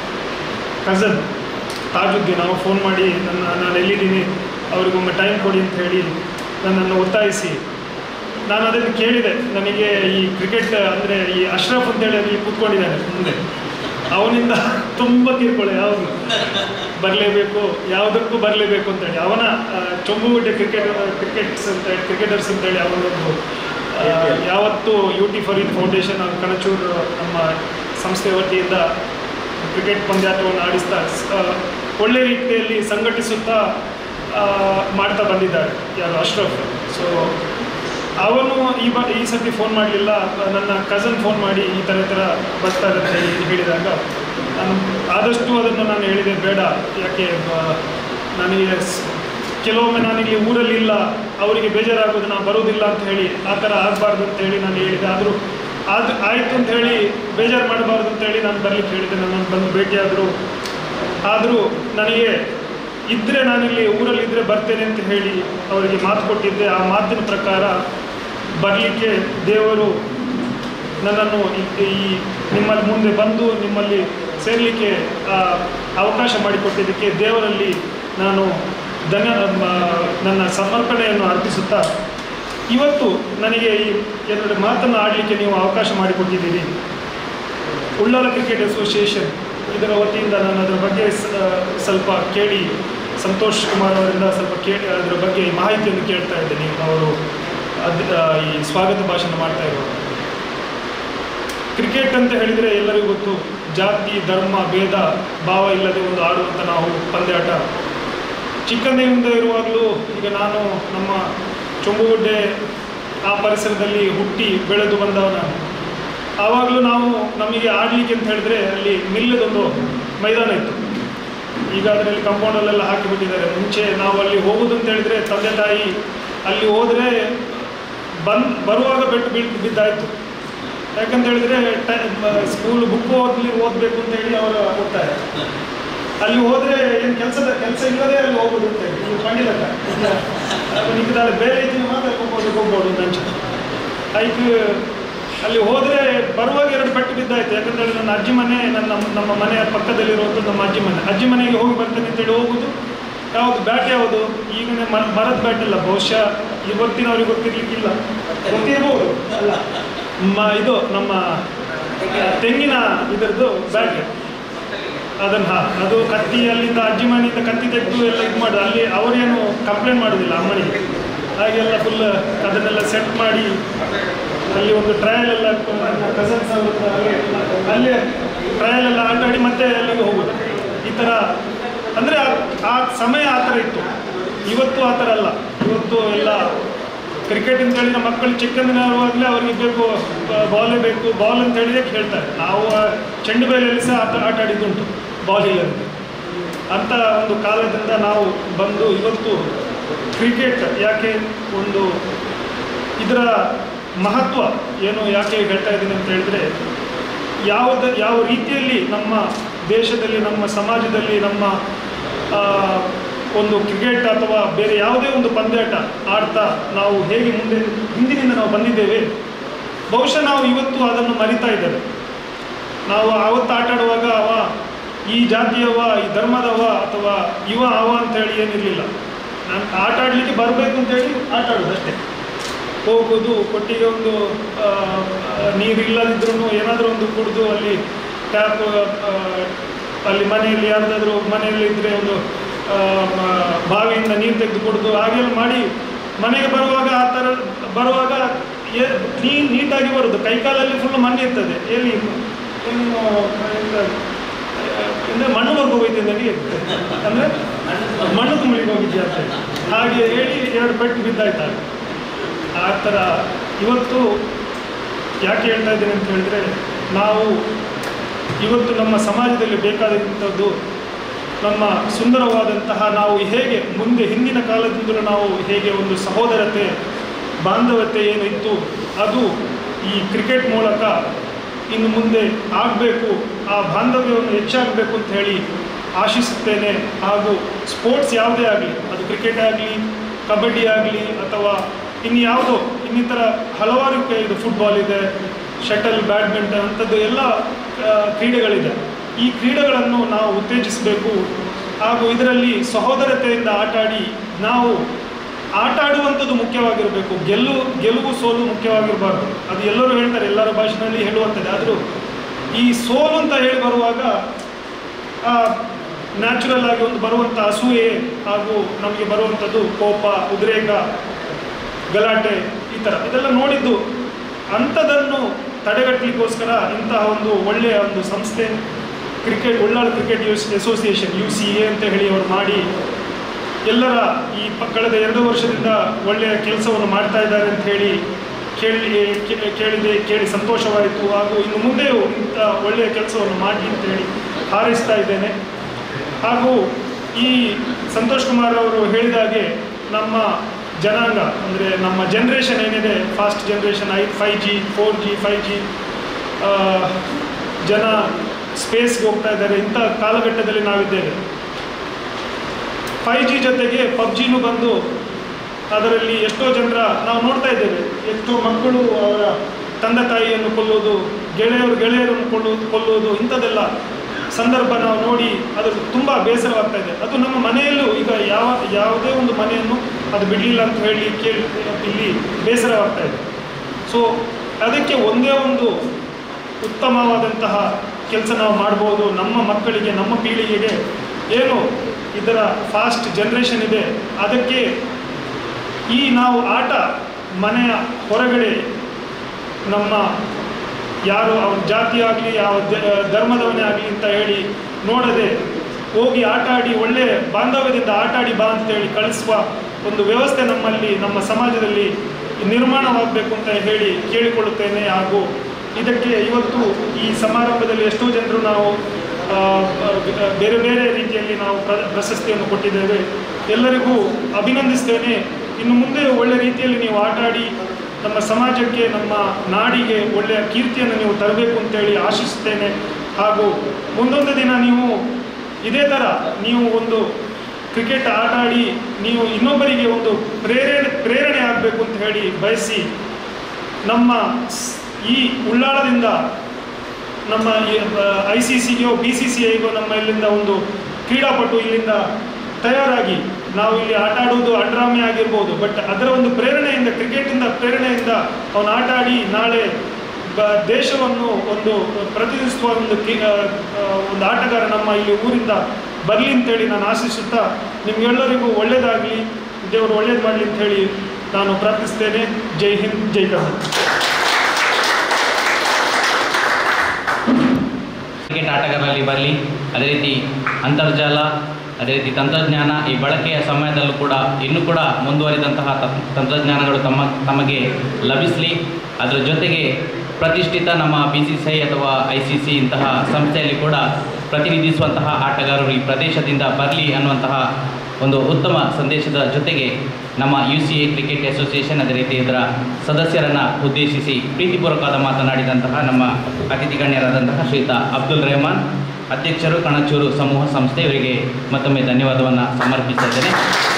ಕಝನ್ ತಾಜುದ್ದೀನ್ ಅವರು ಫೋನ್ ಮಾಡಿ ನನ್ನ ನಾನು ಎಲ್ಲಿದ್ದೀನಿ ಅವರಿಗೊಮ್ಮೆ ಟೈಮ್ ಕೊಡಿ ಅಂತ ಹೇಳಿ ನನ್ನನ್ನು ಒತ್ತಾಯಿಸಿ ನಾನು ಅದನ್ನು ಕೇಳಿದೆ. ನನಗೆ ಈ ಕ್ರಿಕೆಟ್ ಅಂದರೆ ಈ ಅಶ್ರಫ್ ಅಂತೇಳಿ ಅಲ್ಲಿ ಕೂತ್ಕೊಂಡಿದ್ದಾನೆ ಮುಂದೆ, ಅವನಿಂದ ತುಂಬ ಕಿರ್ಕೊಳ್ಳೆ ಯಾವುದು ಬರಲೇಬೇಕು ಯಾವುದಕ್ಕೂ ಬರಲೇಬೇಕು ಅಂತೇಳಿ ಅವನ ಚೊಂಬುಗುಡ್ಡೆ ಕ್ರಿಕೆಟ್ ಕ್ರಿಕೆಟ್ಸ್ ಅಂತೇಳಿ ಕ್ರಿಕೆಟರ್ಸ್ ಅಂತೇಳಿ ಅವನೊಂದು ಯಾವತ್ತೂ U T Fareed foundation Kanachur ನಮ್ಮ ಸಂಸ್ಥೆ ವತಿಯಿಂದ ಕ್ರಿಕೆಟ್ ಪಂದ್ಯಾಟವನ್ನು ಆಡಿಸ್ತಾ ಒಳ್ಳೆ ರೀತಿಯಲ್ಲಿ ಸಂಘಟಿಸುತ್ತಾ ಮಾಡ್ತಾ ಬಂದಿದ್ದಾರೆ ಯಾರು ಅಶ್ರಫ್. ಸೊ ಅವನು ಈ ಬ ಈ ಸರ್ತಿ ಫೋನ್ ಮಾಡಲಿಲ್ಲ, ನನ್ನ ಕಝನ್ ಫೋನ್ ಮಾಡಿ ಈ ಥರ ಥರ ಬರ್ತಾರೆ ಅಂತ ಹೇಳಿ ಹೇಳಿದಾಗ ನಾನು ಆದಷ್ಟು ಅದನ್ನು ನಾನು ಹೇಳಿದೆ ಬೇಡ, ಯಾಕೆ ನನಗೆ ಕೆಲವೊಮ್ಮೆ ನಾನಿಲ್ಲಿ ಊರಲ್ಲಿಲ್ಲ ಅವರಿಗೆ ಬೇಜಾರಾಗೋದು ನಾನು ಬರೋದಿಲ್ಲ ಅಂತ ಹೇಳಿ ಆ ಥರ ಆಗಬಾರ್ದು ಅಂತ ಹೇಳಿ ನಾನು ಹೇಳಿದೆ. ಆದರೂ ಅದು ಆಯಿತು ಅಂತ ಹೇಳಿ ಬೇಜಾರು ಮಾಡಬಾರ್ದು ಅಂತೇಳಿ ನಾನು ಬರಲಿಕ್ಕೆ ಹೇಳಿದೆ. ನನ್ನನ್ನು ಬಂದು ಭೇಟಿಯಾದರು. ಆದರೂ ನನಗೆ ಇದ್ದರೆ ನಾನಿಲ್ಲಿ ಊರಲ್ಲಿದ್ದರೆ ಬರ್ತೇನೆ ಅಂತ ಹೇಳಿ ಅವರಿಗೆ ಮಾತು ಕೊಟ್ಟಿದ್ದೆ. ಆ ಮಾತಿನ ಪ್ರಕಾರ ಬರಲಿಕ್ಕೆ ದೇವರು ನನ್ನನ್ನು ಈ ನಿಮ್ಮಲ್ಲಿ ಮುಂದೆ ಬಂದು ನಿಮ್ಮಲ್ಲಿ ಸೇರಲಿಕ್ಕೆ ಅವಕಾಶ ಮಾಡಿಕೊಟ್ಟಿದ್ದಕ್ಕೆ ದೇವರಲ್ಲಿ ನಾನು ಧನ್ಯ ನನ್ನ ಸಮರ್ಪಣೆಯನ್ನು ಅರ್ಪಿಸುತ್ತಾ ಇವತ್ತು ನನಗೆ ಈ ಎರಡು ಮಾತನ್ನು ಆಡಲಿಕ್ಕೆ ನೀವು ಅವಕಾಶ ಮಾಡಿಕೊಟ್ಟಿದ್ದೀರಿ. ಉಳ್ಳಾಲ ಕ್ರಿಕೆಟ್ ಅಸೋಸಿಯೇಷನ್ ಇದರ ವತಿಯಿಂದ ನಾನು ಅದರ ಬಗ್ಗೆ ಸ್ವಲ್ಪ ಕೇಳಿ ಸಂತೋಷ್ ಕುಮಾರ್ ಅವರಿಂದ ಸ್ವಲ್ಪ ಕೇಳಿ ಅದರ ಬಗ್ಗೆ ಮಾಹಿತಿಯನ್ನು ಕೇಳ್ತಾ ಇದ್ದೇನೆ. ಅವರು ಅದು ಈ ಸ್ವಾಗತ ಭಾಷಣ ಮಾಡ್ತಾ ಇರೋದು. ಕ್ರಿಕೆಟ್ ಅಂತ ಹೇಳಿದರೆ ಎಲ್ಲರಿಗೂ ಗೊತ್ತು, ಜಾತಿ ಧರ್ಮ ಭೇದ ಭಾವ ಇಲ್ಲದೆ ಒಂದು ಆಡುವಂಥ ನಾವು ಪಂದ್ಯಾಟ. ಚಿಕ್ಕಂದಿನಿಂದ ಇರುವಾಗಲೂ ಈಗ ನಾನು ನಮ್ಮ ಚೊಂಬುಗುಡ್ಡೆ ಆ ಪರಿಸರದಲ್ಲಿ ಹುಟ್ಟಿ ಬೆಳೆದು ಬಂದವ ನಾನು. ಆವಾಗಲೂ ನಾವು ನಮಗೆ ಆಡಲಿಕ್ಕೆ ಅಂತ ಹೇಳಿದ್ರೆ ಅಲ್ಲಿ ಮಿಲ್ಲದೊಂದು ಮೈದಾನ ಇತ್ತು. ಈಗ ಅದರಲ್ಲಿ ಕಾಂಪೌಂಡಲ್ಲೆಲ್ಲ ಹಾಕಿಬಿಟ್ಟಿದ್ದಾರೆ. ಮುಂಚೆ ನಾವು ಅಲ್ಲಿ ಹೋಗೋದು ಅಂತ ಹೇಳಿದ್ರೆ ತಂದೆ ತಾಯಿ ಅಲ್ಲಿ ಹೋದರೆ ಬಂದು ಬರುವಾಗ ಬೆಟ್ಟು ಬೀಳ್ ಬಿದ್ದಾಯಿತು. ಯಾಕಂತ ಹೇಳಿದ್ರೆ ಟೈ ಸ್ಕೂಲ್ ಬುಕ್ ಓದಲಿ ಓದಬೇಕು ಅಂತ ಹೇಳಿ ಅವರು ಹೋಗ್ತಾರೆ. ಅಲ್ಲಿ ಹೋದರೆ ಏನು ಕೆಲಸದ ಕೆಲಸ ಇಲ್ಲದೆ ಅಲ್ಲಿ ಹೋಗೋದು ಅಂತ ನೀವು ಕಂಡಿಲ್ಲ ನಿಕ್ಕದಾದ್ರೆ ಬೇರೆ ಇದನ್ನು ಮಾತ್ರ ಹೋಗ್ಬೋದು ಹೋಗ್ಬೋದು ನಂಚ ಆಯ್ತು. ಅಲ್ಲಿ ಹೋದರೆ ಬರುವಾಗ ಎರಡು ಪೆಟ್ಟು ಬಿದ್ದಾಯ್ತು. ಯಾಕಂದರೆ ನನ್ನ ಅಜ್ಜಿ ಮನೆ ನನ್ನ ನಮ್ಮ ಮನೆಯ ಪಕ್ಕದಲ್ಲಿರುವಂಥ ನಮ್ಮ ಅಜ್ಜಿ ಮನೆ ಅಜ್ಜಿ ಮನೆಗೆ ಹೋಗಿ ಬರ್ತೇನೆ ಅಂತೇಳಿ ಹೋಗುದು. ಯಾವುದು ಬ್ಯಾಟ್ ಯಾವುದು ಈಗನೇ ಮ ಮರದ ಬ್ಯಾಟ್ ಇಲ್ಲ, ಬಹುಶಃ ಇವತ್ತಿನವ್ರಿಗೆ ಗೊತ್ತಿರ್ಲಿಕ್ಕಿಲ್ಲ, ಗೊತ್ತಿರ್ಬೋದು ಅಲ್ಲ ಮ ಇದು ನಮ್ಮ ತೆಂಗಿನ ಇದರದ್ದು ಬ್ಯಾಟ್. ಅದನ್ನು ಹಾಂ ಅದು ಕತ್ತಿ ಅಲ್ಲಿಂದ ಅಜ್ಜಿ ಮನೆಯಿಂದ ಕತ್ತಿ ತೆಗೆದು ಎಲ್ಲ ಇದು ಮಾಡೋದು. ಅಲ್ಲಿ ಅವರೇನು ಕಂಪ್ಲೇಂಟ್ ಮಾಡೋದಿಲ್ಲ ಅಮ್ಮನಿಗೆ. ಹಾಗೆಲ್ಲ ಫುಲ್ ಅದನ್ನೆಲ್ಲ ಸೆಟ್ ಮಾಡಿ ಅಲ್ಲಿ ಒಂದು ಟ್ರಯಲ್ ಎಲ್ಲ ಕಸನ್ಸ್ ಹಾಗೆ ಅಲ್ಲಿ ಟ್ರಯಲ್ ಎಲ್ಲ ಆಟಾಡಿ ಮತ್ತೆ ಅಲ್ಲಿಗೆ ಹೋಗೋದು. ಈ ಥರ ಅಂದರೆ ಆ ಸಮಯ ಆ ಥರ ಇತ್ತು. ಇವತ್ತು ಆ ಥರ ಅಲ್ಲ. ಇವತ್ತು ಎಲ್ಲ ಕ್ರಿಕೆಟ್ ಅಂತ ಹೇಳಿದ್ರೆ ಮಕ್ಕಳು ಚಿಕ್ಕಂದಿನವಾಗಲೇ ಅವ್ರಿಗೆ ಬೇಕು ಬಾಲೇ ಬೇಕು, ಬಾಲ್ ಅಂತ ಹೇಳಿದ್ರೆ ಕೇಳ್ತಾರೆ. ನಾವು ಚೆಂಡು ಬೇಲೆಯಲ್ಲಿ ಸಹ ಆಟ ಆಟ ಆಡಿದ್ದುಂಟು ಬಾಲ್ ಇಲ್ಲದೆ. ಅಂಥ ಒಂದು ಕಾಲದಿಂದ ನಾವು ಬಂದು ಇವತ್ತು ಕ್ರಿಕೆಟ್ ಯಾಕೆ ಒಂದು ಇದರ ಮಹತ್ವ ಏನು ಯಾಕೆ ಹೇಳ್ತಾ ಇದ್ದೀನಿ ಅಂತ ಹೇಳಿದ್ರೆ, ಯಾವುದ ಯಾವ ರೀತಿಯಲ್ಲಿ ನಮ್ಮ ದೇಶದಲ್ಲಿ ನಮ್ಮ ಸಮಾಜದಲ್ಲಿ ನಮ್ಮ ಒಂದು ಕ್ರಿಕೆಟ್ ಅಥವಾ ಬೇರೆ ಯಾವುದೇ ಒಂದು ಪಂದ್ಯಾಟ ಆಡ್ತಾ ನಾವು ಹೇಗೆ ಮುಂದೆ ಹಿಂದಿನಿಂದ ನಾವು ಬಂದಿದ್ದೇವೆ, ಬಹುಶಃ ನಾವು ಇವತ್ತು ಅದನ್ನು ಮರಿತಾ ಇದ್ದೇವೆ. ನಾವು ಆವತ್ತು ಆಟ ಆಡುವಾಗ ಅವ ಈ ಜಾತಿಯವ ಈ ಧರ್ಮದವ ಅಥವಾ ಇವ ಅವ ಅಂತೇಳಿ ಏನಿರಲಿಲ್ಲ. ನಾನು ಆಟ ಆಡಲಿಕ್ಕೆ ಬರಬೇಕು ಅಂತೇಳಿ ಆಟ ಆಡೋದು ಅಷ್ಟೇ. ಹೋಗೋದು, ಕೊಟ್ಟಿಗೆ ಒಂದು ನೀರಿಲ್ಲದಿದ್ರೂ ಏನಾದರೂ ಒಂದು ಕುಡಿದು ಅಲ್ಲಿ ಟ್ಯಾಪ್ ಅಲ್ಲಿ ಮನೆಯಲ್ಲಿ ಯಾವುದಾದ್ರೂ ಮನೆಯಲ್ಲಿ ಇದ್ದರೆ ಒಂದು ಬಾವಿಯಿಂದ ನೀರು ತೆಗೆದು ಕುಡಿದು ಹಾಗೆಲ್ಲ ಮಾಡಿ ಮನೆಗೆ ಬರುವಾಗ ಆ ಥರ ಬರುವಾಗ ನೀ ನೀಟಾಗಿ ಬರೋದು. ಕೈಕಾಲಲ್ಲಿ ಫುಲ್ ಮಣ್ಣು ಇರ್ತದೆ. ಎಲ್ಲಿ ಅಂದರೆ ಮಣ್ಣು ವರ್ಗ ಹೋಗಿದ್ದಂಗೆ ಇರ್ತದೆ, ಅಂದರೆ ಮಣ್ಣು ತುಂಬಲಿಕ್ಕೆ ಹೋಗಿದ್ದೆ ಅಂತ ಹಾಗೆ ಹೇಳಿ ಎರಡು ಪೆಟ್ಟು ಬಿದ್ದಾಯ್ತಾರೆ. ಆ ಥರ ಇವತ್ತು ಯಾಕೆ ಹೇಳ್ತಾ ಇದ್ದೇನೆ ಅಂತ ಹೇಳಿದ್ರೆ, ನಾವು ಇವತ್ತು ನಮ್ಮ ಸಮಾಜದಲ್ಲಿ ಬೇಕಾದಂಥದ್ದು ನಮ್ಮ ಸುಂದರವಾದಂತಹ ನಾವು ಹೇಗೆ ಮುಂದೆ ಹಿಂದಿನ ಕಾಲದಿಂದಲೂ ನಾವು ಹೇಗೆ ಒಂದು ಸಹೋದರತೆ ಬಾಂಧವ್ಯತೆ ಏನು ಇತ್ತು ಅದು ಈ ಕ್ರಿಕೆಟ್ ಮೂಲಕ ಇನ್ನು ಮುಂದೆ ಆಗಬೇಕು, ಆ ಬಾಂಧವ್ಯವನ್ನು ಹೆಚ್ಚಾಗಬೇಕು ಅಂತ ಹೇಳಿ ಆಶಿಸುತ್ತೇನೆ. ಹಾಗೂ ಸ್ಪೋರ್ಟ್ಸ್ ಯಾವುದೇ ಆಗಲಿ, ಅದು ಕ್ರಿಕೆಟ್ ಆಗಲಿ, ಕಬಡ್ಡಿ ಆಗಲಿ ಅಥವಾ ಇನ್ನು ಯಾವುದೋ ಇನ್ನಿತರ ಹಲವಾರು ಇದು ಫುಟ್ಬಾಲ್ ಇದೆ, ಶಟಲ್, ಬ್ಯಾಡ್ಮಿಂಟನ್ ಅಂಥದ್ದು ಎಲ್ಲ ಕ್ರೀಡೆಗಳಿದೆ. ಈ ಕ್ರೀಡೆಗಳನ್ನು ನಾವು ಉತ್ತೇಜಿಸಬೇಕು. ಹಾಗೂ ಇದರಲ್ಲಿ ಸಹೋದರತೆಯಿಂದ ಆಟಾಡಿ ನಾವು ಆಟ ಆಡುವಂಥದ್ದು ಮುಖ್ಯವಾಗಿರಬೇಕು. ಗೆಲ್ಲು ಗೆಲುವು ಸೋಲು ಮುಖ್ಯವಾಗಿರಬಾರ್ದು. ಅದು ಎಲ್ಲರೂ ಹೇಳ್ತಾರೆ, ಎಲ್ಲರ ಭಾಷೆಯಲ್ಲಿ ಹೇಳುವಂಥದ್ದು. ಆದರೂ ಈ ಸೋಲು ಅಂತ ಹೇಳಿ ಬರುವಾಗ ನ್ಯಾಚುರಲ್ ಆಗಿ ಒಂದು ಬರುವಂಥ ಅಸೂಯೆ ಹಾಗೂ ನಮಗೆ ಬರುವಂಥದ್ದು ಕೋಪ, ಉದ್ರೇಕ, ಗಲಾಟೆ ಈ ಥರ ಇದೆಲ್ಲ ನೋಡಿದ್ದು. ಅಂಥದ್ದನ್ನು ತಡೆಗಟ್ಟಲಿಕ್ಕೋಸ್ಕರ ಇಂತಹ ಒಂದು ಒಳ್ಳೆಯ ಒಂದು ಸಂಸ್ಥೆ cricket Ullal cricket youth association U C A ಅಂತ ಹೇಳಿ ಅವರು ಮಾಡಿ ಎಲ್ಲರ ಈ ಪ ಕಳೆದ ಎರಡು ವರ್ಷದಿಂದ ಒಳ್ಳೆಯ ಕೆಲಸವನ್ನು ಮಾಡ್ತಾ ಇದ್ದಾರೆ ಅಂತ ಹೇಳಿ ಕೇಳಿ ಕೇಳಿದೆ ಕೇಳಿ ಸಂತೋಷವಾಯಿತು. ಹಾಗೂ ಇನ್ನು ಮುಂದೆಯೂ ಇಂಥ ಒಳ್ಳೆಯ ಕೆಲಸವನ್ನು ಮಾಡಿ ಅಂತ ಹೇಳಿ ಹಾರೈಸ್ತಾ ಇದ್ದೇನೆ. ಹಾಗೂ ಈ ಸಂತೋಷ್ ಕುಮಾರ್ ಅವರು ಹೇಳಿದಾಗೆ ನಮ್ಮ ಜನಾಂಗ ಅಂದರೆ ನಮ್ಮ ಜನ್ರೇಷನ್ ಏನಿದೆ, ಫಾಸ್ಟ್ ಜನ್ರೇಷನ್, ಐ five G four G five G ಜನ ಸ್ಪೇಸ್ಗೆ ಹೋಗ್ತಾ ಇದ್ದಾರೆ. ಇಂಥ ಕಾಲಘಟ್ಟದಲ್ಲಿ ನಾವಿದ್ದೇವೆ. ಫೈವ್ ಜಿ ಜೊತೆಗೆ ಪಬ್ಜಿನೂ ಬಂದು ಅದರಲ್ಲಿ ಎಷ್ಟೋ ಜನರ ನಾವು ನೋಡ್ತಾ ಇದ್ದೇವೆ. ಎಷ್ಟೋ ಮಕ್ಕಳು ಅವರ ತಂದೆ ತಾಯಿಯನ್ನು ಕೊಲ್ಲೋದು, ಗೆಳೆಯರು ಗೆಳೆಯರನ್ನು ಕೊಲ್ಲೋದು ಕೊಲ್ಲೋದು ಇಂಥದ್ದೆಲ್ಲ ಸಂದರ್ಭ ನಾವು ನೋಡಿ ಅದು ತುಂಬ ಬೇಸರವಾಗ್ತಾ ಇದೆ. ಅದು ನಮ್ಮ ಮನೆಯಲ್ಲೂ ಈಗ ಯಾವ ಯಾವುದೇ ಒಂದು ಮನೆಯನ್ನು ಅದು ಬಿಡಲಿಲ್ಲ ಅಂತ ಹೇಳಿ ಕೇಳಿ ಇಲ್ಲಿ ಬೇಸರವಾಗ್ತಾ ಇದೆ. ಸೊ ಅದಕ್ಕೆ ಒಂದೇ ಒಂದು ಉತ್ತಮವಾದಂತಹ ಕೆಲಸ ನಾವು ಮಾಡ್ಬೋದು. ನಮ್ಮ ಮಕ್ಕಳಿಗೆ, ನಮ್ಮ ಪೀಳಿಗೆಗೆ ಏನು ಇದರ ಫಾಸ್ಟ್ ಜನ್ರೇಷನ್ ಇದೆ ಅದಕ್ಕೆ ಈ ನಾವು ಆಟ ಮನೆಯ ಹೊರಗಡೆ ನಮ್ಮ ಯಾರು ಅವ್ರ ಜಾತಿ ಆಗಲಿ ಯಾವ ಧರ್ಮದವನೇ ಆಗಲಿ ಅಂತ ಹೇಳಿ ನೋಡದೆ ಹೋಗಿ ಆಟ ಆಡಿ ಒಳ್ಳೆ ಬಾಂಧವ್ಯದಿಂದ ಆಟ ಆಡಿ ಬಾ ಅಂತೇಳಿ ಕಳಿಸುವ ಒಂದು ವ್ಯವಸ್ಥೆ ನಮ್ಮಲ್ಲಿ ನಮ್ಮ ಸಮಾಜದಲ್ಲಿ ನಿರ್ಮಾಣವಾಗಬೇಕು ಅಂತ ಹೇಳಿ ಕೇಳಿಕೊಳ್ಳುತ್ತೇನೆ. ಹಾಗೂ ಇದಕ್ಕೆ ಇವತ್ತು ಈ ಸಮಾರಂಭದಲ್ಲಿ ಎಷ್ಟೋ ಜನರು ನಾವು ಬೇರೆ ಬೇರೆ ರೀತಿಯಲ್ಲಿ ನಾವು ಪ್ರ ಪ್ರಶಸ್ತಿಯನ್ನು ಕೊಟ್ಟಿದ್ದೇವೆ. ಎಲ್ಲರಿಗೂ ಅಭಿನಂದಿಸ್ತೇನೆ. ಇನ್ನು ಮುಂದೆ ಒಳ್ಳೆ ರೀತಿಯಲ್ಲಿ ನೀವು ಆಟ ಆಡಿ ನಮ್ಮ ಸಮಾಜಕ್ಕೆ, ನಮ್ಮ ನಾಡಿಗೆ ಒಳ್ಳೆಯ ಕೀರ್ತಿಯನ್ನು ನೀವು ತರಬೇಕು ಅಂತೇಳಿ ಆಶಿಸುತ್ತೇನೆ. ಹಾಗೂ ಮುಂದೊಂದು ದಿನ ನೀವು ಇದೇ ಥರ ನೀವು ಒಂದು ಕ್ರಿಕೆಟ್ ಆಟ ಆಡಿ ನೀವು ಇನ್ನೊಬ್ಬರಿಗೆ ಒಂದು ಪ್ರೇರಣೆ ಪ್ರೇರಣೆ ಆಗಬೇಕು ಅಂತ ಹೇಳಿ ಬಯಸಿ ನಮ್ಮ ಈ ಉಳ್ಳಾಳದಿಂದ ನಮ್ಮ ಐ ಸಿ ಸಿಗೋ ಬಿ ಸಿ ಸಿ ಐಗೋ ನಮ್ಮ ಇಲ್ಲಿಂದ ಒಂದು ಕ್ರೀಡಾಪಟು ಇಲ್ಲಿಂದ ತಯಾರಾಗಿ ನಾವು ಇಲ್ಲಿ ಆಟ ಆಡುವುದು ಅಂಡ್ರಾಮೆ ಆಗಿರ್ಬೋದು, ಬಟ್ ಅದರ ಒಂದು ಪ್ರೇರಣೆಯಿಂದ ಕ್ರಿಕೆಟಿಂದ ಪ್ರೇರಣೆಯಿಂದ ಅವನು ಆಟ ಆಡಿ ನಾಳೆ ಬ ದೇಶವನ್ನು ಒಂದು ಪ್ರತಿನಿಧಿಸುವ ಒಂದು ಕಿ ಒಂದು ಆಟಗಾರ ನಮ್ಮ ಇಲ್ಲಿ ಊರಿಂದ ಬರಲಿ ಅಂತೇಳಿ ನಾನು ಆಶಿಸುತ್ತಾ ನಿಮ್ಗೆಲ್ಲರಿಗೂ ಒಳ್ಳೆಯದಾಗಲಿ, ದೇವರು ಒಳ್ಳೇದು ಮಾಡಲಿ ಅಂತ ಹೇಳಿ ನಾನು ಪ್ರಾರ್ಥಿಸ್ತೇನೆ. ಜೈ ಹಿಂದ್, ಜೈ ಕರ್ನಾಟಕ. ಕ್ರಿಕೆಟ್ ಆಟಗಾರರಲ್ಲಿ ಬರಲಿ, ಅದೇ ರೀತಿ ಅಂತರ್ಜಾಲ, ಅದೇ ರೀತಿ ತಂತ್ರಜ್ಞಾನ ಈ ಬಳಕೆಯ ಸಮಯದಲ್ಲೂ ಕೂಡ ಇನ್ನೂ ಕೂಡ ಮುಂದುವರಿದಂತಹ ತಂತ್ರಜ್ಞಾನಗಳು ತಮ್ಮ ತಮಗೆ ಲಭಿಸಲಿ. ಅದರ ಜೊತೆಗೆ ಪ್ರತಿಷ್ಠಿತ ನಮ್ಮ ಬಿ ಸಿ ಸಿ ಐ ಅಥವಾ ಐ ಸಿ ಸಿ ಇಂತಹ ಸಂಸ್ಥೆಯಲ್ಲಿ ಕೂಡ ಪ್ರತಿನಿಧಿಸುವಂತಹ ಆಟಗಾರರು ಈ ಪ್ರದೇಶದಿಂದ ಬರಲಿ ಅನ್ನುವಂತಹ ಒಂದು ಉತ್ತಮ ಸಂದೇಶದ ಜೊತೆಗೆ ನಮ್ಮ U C A cricket association ಅದೇ ರೀತಿ ಇದರ ಸದಸ್ಯರನ್ನು ಉದ್ದೇಶಿಸಿ ಪ್ರೀತಿಪೂರ್ವಕವಾದ ಮಾತನಾಡಿದಂತಹ ನಮ್ಮ ಅತಿಥಿ ಗಣ್ಯರಾದಂತಹ ಶ್ರೀಯುತ ಅಬ್ದುಲ್ ರೆಹಮಾನ್, ಅಧ್ಯಕ್ಷರು ಕಣಚೂರು ಸಮೂಹ ಸಂಸ್ಥೆ, ಇವರಿಗೆ ಮತ್ತೊಮ್ಮೆ ಧನ್ಯವಾದವನ್ನು ಸಮರ್ಪಿಸ್ತಾ ಇದ್ದೇನೆ.